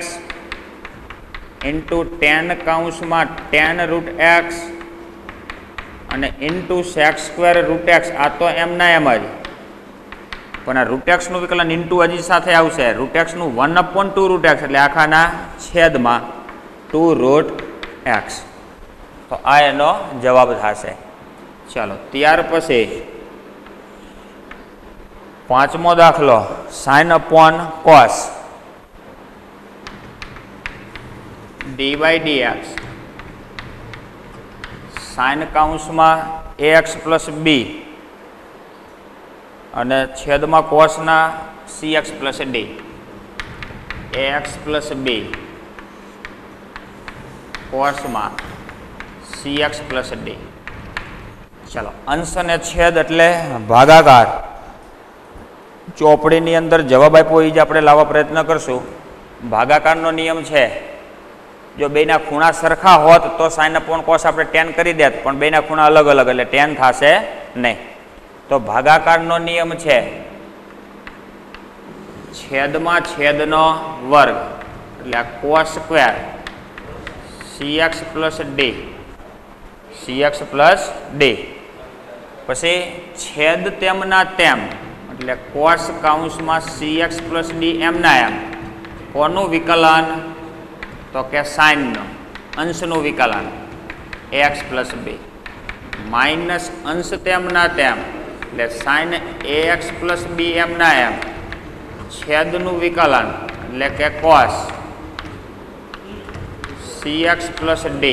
Speaker 1: * tan કૌંસમાં tan √x અને sec² √x. આ તો એમના એમ જ, પણ આ √x નું વિકલન ઇન્ટુ હજી સાથે આવશે. √x નું 1/2 √x એટલે આખાના છેદમાં 2√x. તો આ એનો જવાબ થશે. ચાલો ત્યાર પછી પાંચમો દાખલો sin upon cos d/dx. sin કૌંસમાં ax પ્લસ b અને છેદમાં કોસના cx plus d. ax plus b કોસમાં cx પ્લસ d. ચાલો અંશ અને છેદ એટલે ભાગાકાર. ચોપડીની અંદર જવાબ આપ્યો એ જ આપણે લાવવા પ્રયત્ન કરશું. ભાગાકારનો નિયમ છે, જો બેના ખૂણા સરખા હોત તો sin upon cos આપણે tan કરી દેત, પણ બેના ખૂણા અલગ અલગ એટલે tan થશે નહીં. તો ભાગાકારનો નિયમ છે છેદમાં છેદનો વર્ગ એટલે આ cos square cx plus d. cx plus d પછી છેદ તેમના તેમ એટલે cos કૌંસમાં cx પ્લસ d એમના એમ. કોનું વિકલન? તો કે સાઇનનું અંશનું વિકલન ax પ્લસ b માઇનસ અંશ તેમના તેમ એટલે સાઇન ax પ્લસ b એમના એમ છેદનું વિકલન એટલે કે cos cx પ્લસ d.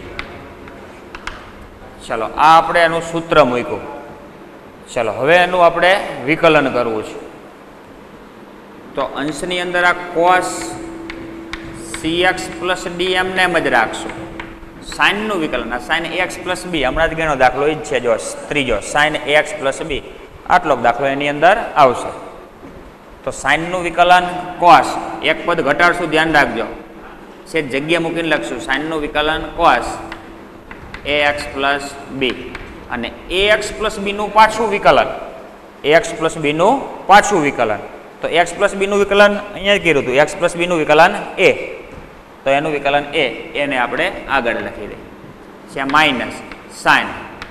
Speaker 1: ચલો આ આપણે એનું સૂત્ર મૂક્યું. ચલો હવે એનું આપણે વિકલન કરવું છે. તો અંશની અંદર આ cos cx પ્લસ d એમને એમ જ રાખશું. સાઇનનું વિકલન આ સાઇન ax પ્લસ b હમણાં જ ગણો દાખલો એ જ છે. જો ત્રીજો સાઇન ax પ્લસ b આટલો દાખલો એની અંદર આવશે. તો સાઇનનું વિકલન cos એક પદ ઘટાડશું, ધ્યાન રાખજો, છે જગ્યા મૂકીને લખશું સાઇનનું વિકલન cos ax પ્લસ b અને ax પ્લસ બીનું પાછું વિકલન ax પ્લસ બીનું પાછું વિકલન. તો x પ્લસ બીનું વિકલન અહીંયા જ કર્યું હતું, x પ્લસ બીનું વિકલન a. તો એનું વિકલન a એને આપણે આગળ લખી દઈએ છે minus sine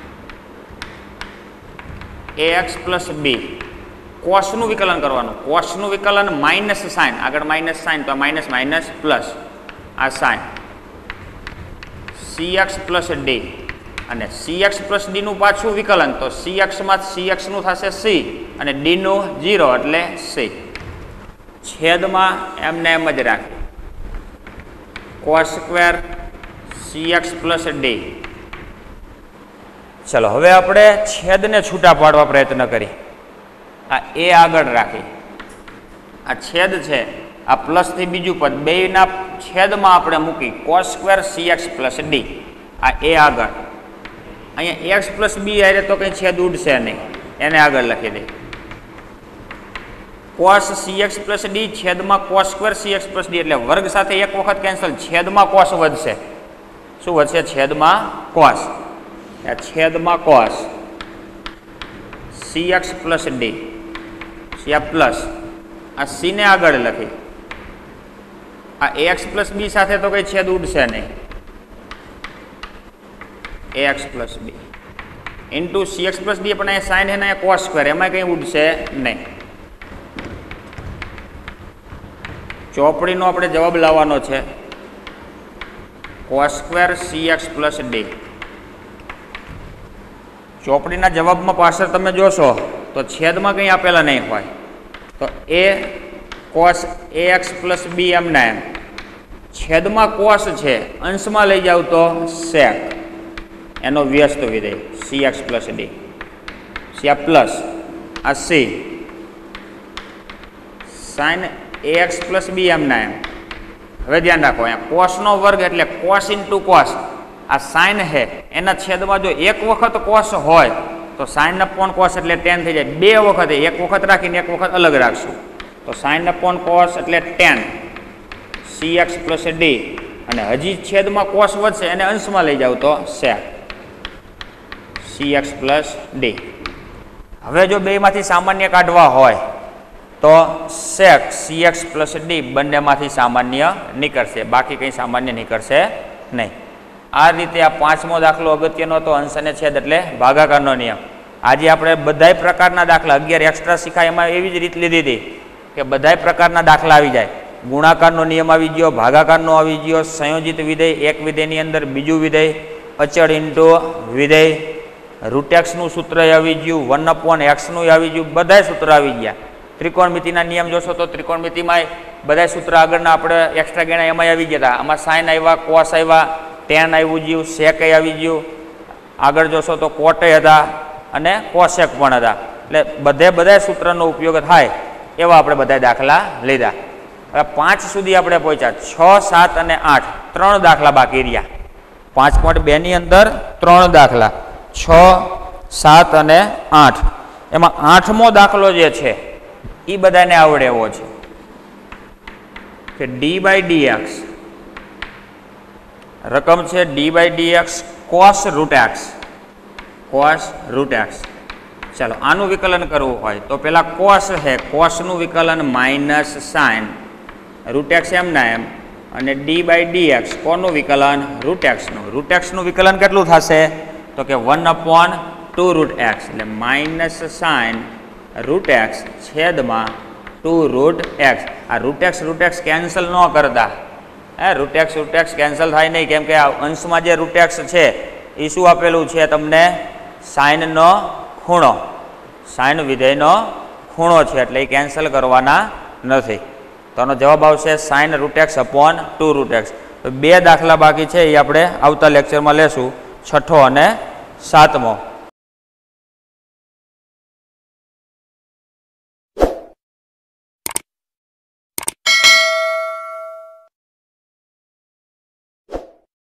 Speaker 1: ax plus b કોસનું વિકલન કરવાનું. કોસનું વિકલન માઇનસ સાઇન, આગળ માઇનસ સાઇન તો માઇનસ માઇનસ પ્લસ આ સાઇન cx પ્લસ d અને cx પ્લસ d નું પાછું વિકલન તો cx માં cx નું થશે c અને d નું 0 એટલે c. છેદમાં એમને એમ જ રાખી cos square cx plus d. ચલો હવે આપણે છેદને છૂટા પાડવા પ્રયત્ન કરી. આ a આગળ રાખી, આ છેદ છે આ પ્લસથી બીજું પદ બેયના છેદમાં આપણે મૂકી cos square cx plus d. આ a આગળ, અહીંયા x પ્લસ b આરે તો કંઈ છેદ ઉડશે નહીં, એને આગળ લખી દે cos cx પ્લસ d છેદમાં cos square cx plus d એટલે વર્ગ સાથે એક વખત કેન્સલ, છેદમાં cos વધશે. શું વધશે? છેદમાં cos. આ છેદમાં cos cx પ્લસ d આ પ્લસ આ c ને આગળ લખી, આ ax પ્લસ b સાથે તો કંઈ છેદ ઉડશે નહીં, ax plus b into cx plus d પણ અહીંયા સાઇન છે ને cos સ્ક્વેર એમાં કંઈ ઉડશે નહીં. ચોપડીનો આપણે જવાબ લાવવાનો છે cos square cx plus d. ચોપડીના જવાબમાં પાછળ તમે જોશો તો છેદમાં કંઈ આપેલા નહીં હોય, તો a cos ax plus b એમના એમ છેદમાં cos છે, અંશમાં લઈ જાવ તો sec એનો વ્યસ્ત વિધેય cx પ્લસ d. આ પ્લસ આ c sin ax plus b એમના એમ. હવે ધ્યાન રાખો અહીંયા કોસનો વર્ગ એટલે cos ઇન્ટુ cos. આ સાઇન છે એના છેદમાં જો એક વખત cos હોય તો sin upon cos એટલે tan થઈ જાય. બે વખત એક વખત રાખીને એક વખત અલગ રાખશું તો sin upon cos એટલે tan cx પ્લસ d અને હજી છેદમાં cos વધશે એને અંશમાં લઈ જાવ તો sec cx પ્લસ d. હવે જો બેમાંથી સામાન્ય કાઢવા હોય તો sec cx પ્લસ d બંનેમાંથી સામાન્ય નીકળશે, બાકી કંઈ સામાન્ય નીકળશે નહીં. આ રીતે આ પાંચમો દાખલો અગત્યનો હતો, અંશ અને છેદ એટલે ભાગાકારનો નિયમ. આજે આપણે બધાય પ્રકારના દાખલા 11 એક્સ્ટ્રા શીખાય એમાં એવી જ રીત લીધી હતી કે બધાય પ્રકારના દાખલા આવી જાય. ગુણાકારનો નિયમ આવી ગયો, ભાગાકારનો આવી ગયો, સંયોજિત વિધેય, એક વિધેયની અંદર બીજું વિધેય, અચળ ઇન્ટુ વિધેય, રૂટેક્સનું સૂત્ર આવી ગયું, 1/xનું આવી ગયું, બધાય સૂત્ર આવી ગયા. ત્રિકોણમિતિના નિયમ જોશો તો ત્રિકોણમિતિમાં બધા સૂત્ર આગળના આપણે એક્સ્ટ્રા ગણ્યા એમાં આવી ગયા હતા. આમાં સાઇન આવ્યા, કોસ આવ્યા, ટેન આવ્યું ગયું, સેક આવી ગયું, આગળ જોશો તો કોટે હતા અને કોસેક પણ હતા. એટલે બધા સૂત્રનો ઉપયોગ થાય એવા આપણે બધા દાખલા લીધા. હવે 5 સુધી આપણે પહોંચ્યા. 6, 7 અને 8 3 દાખલા બાકી રહ્યા. 5.2 ની અંદર 3 દાખલા, 6, 7 અને 8. એમાં 8મો દાખલો જે છે એ બધાને આવડે એવો છે કે d/dx રકમ છે d/dx cos √x. ચાલો આનું વિકલન કરવું હોય તો પેલા cos છે, cosનું વિકલન માઇનસ સાઇન √x એમના એમ, અને d/dx કોનું વિકલન? √xનું વિકલન કેટલું થશે તો કે 1/2√x, એટલે માઇનસ સાઇન √x છેદમાં 2√x. આ √x કેન્સલ ન કરતા, √x કેન્સલ થાય નહીં, કેમ કે આ અંશમાં જે √x છે એ શું આપેલું છે તમને? સાઇનનો ખૂણો, સાઇન વિધેયનો ખૂણો છે, એટલે એ કેન્સલ કરવાના નથી. તો આનો જવાબ આવશે સાઇન √x/2√x. તો 2 દાખલા બાકી છે, એ આપણે આવતા લેક્ચરમાં લેશું, 6થો અને 7મો.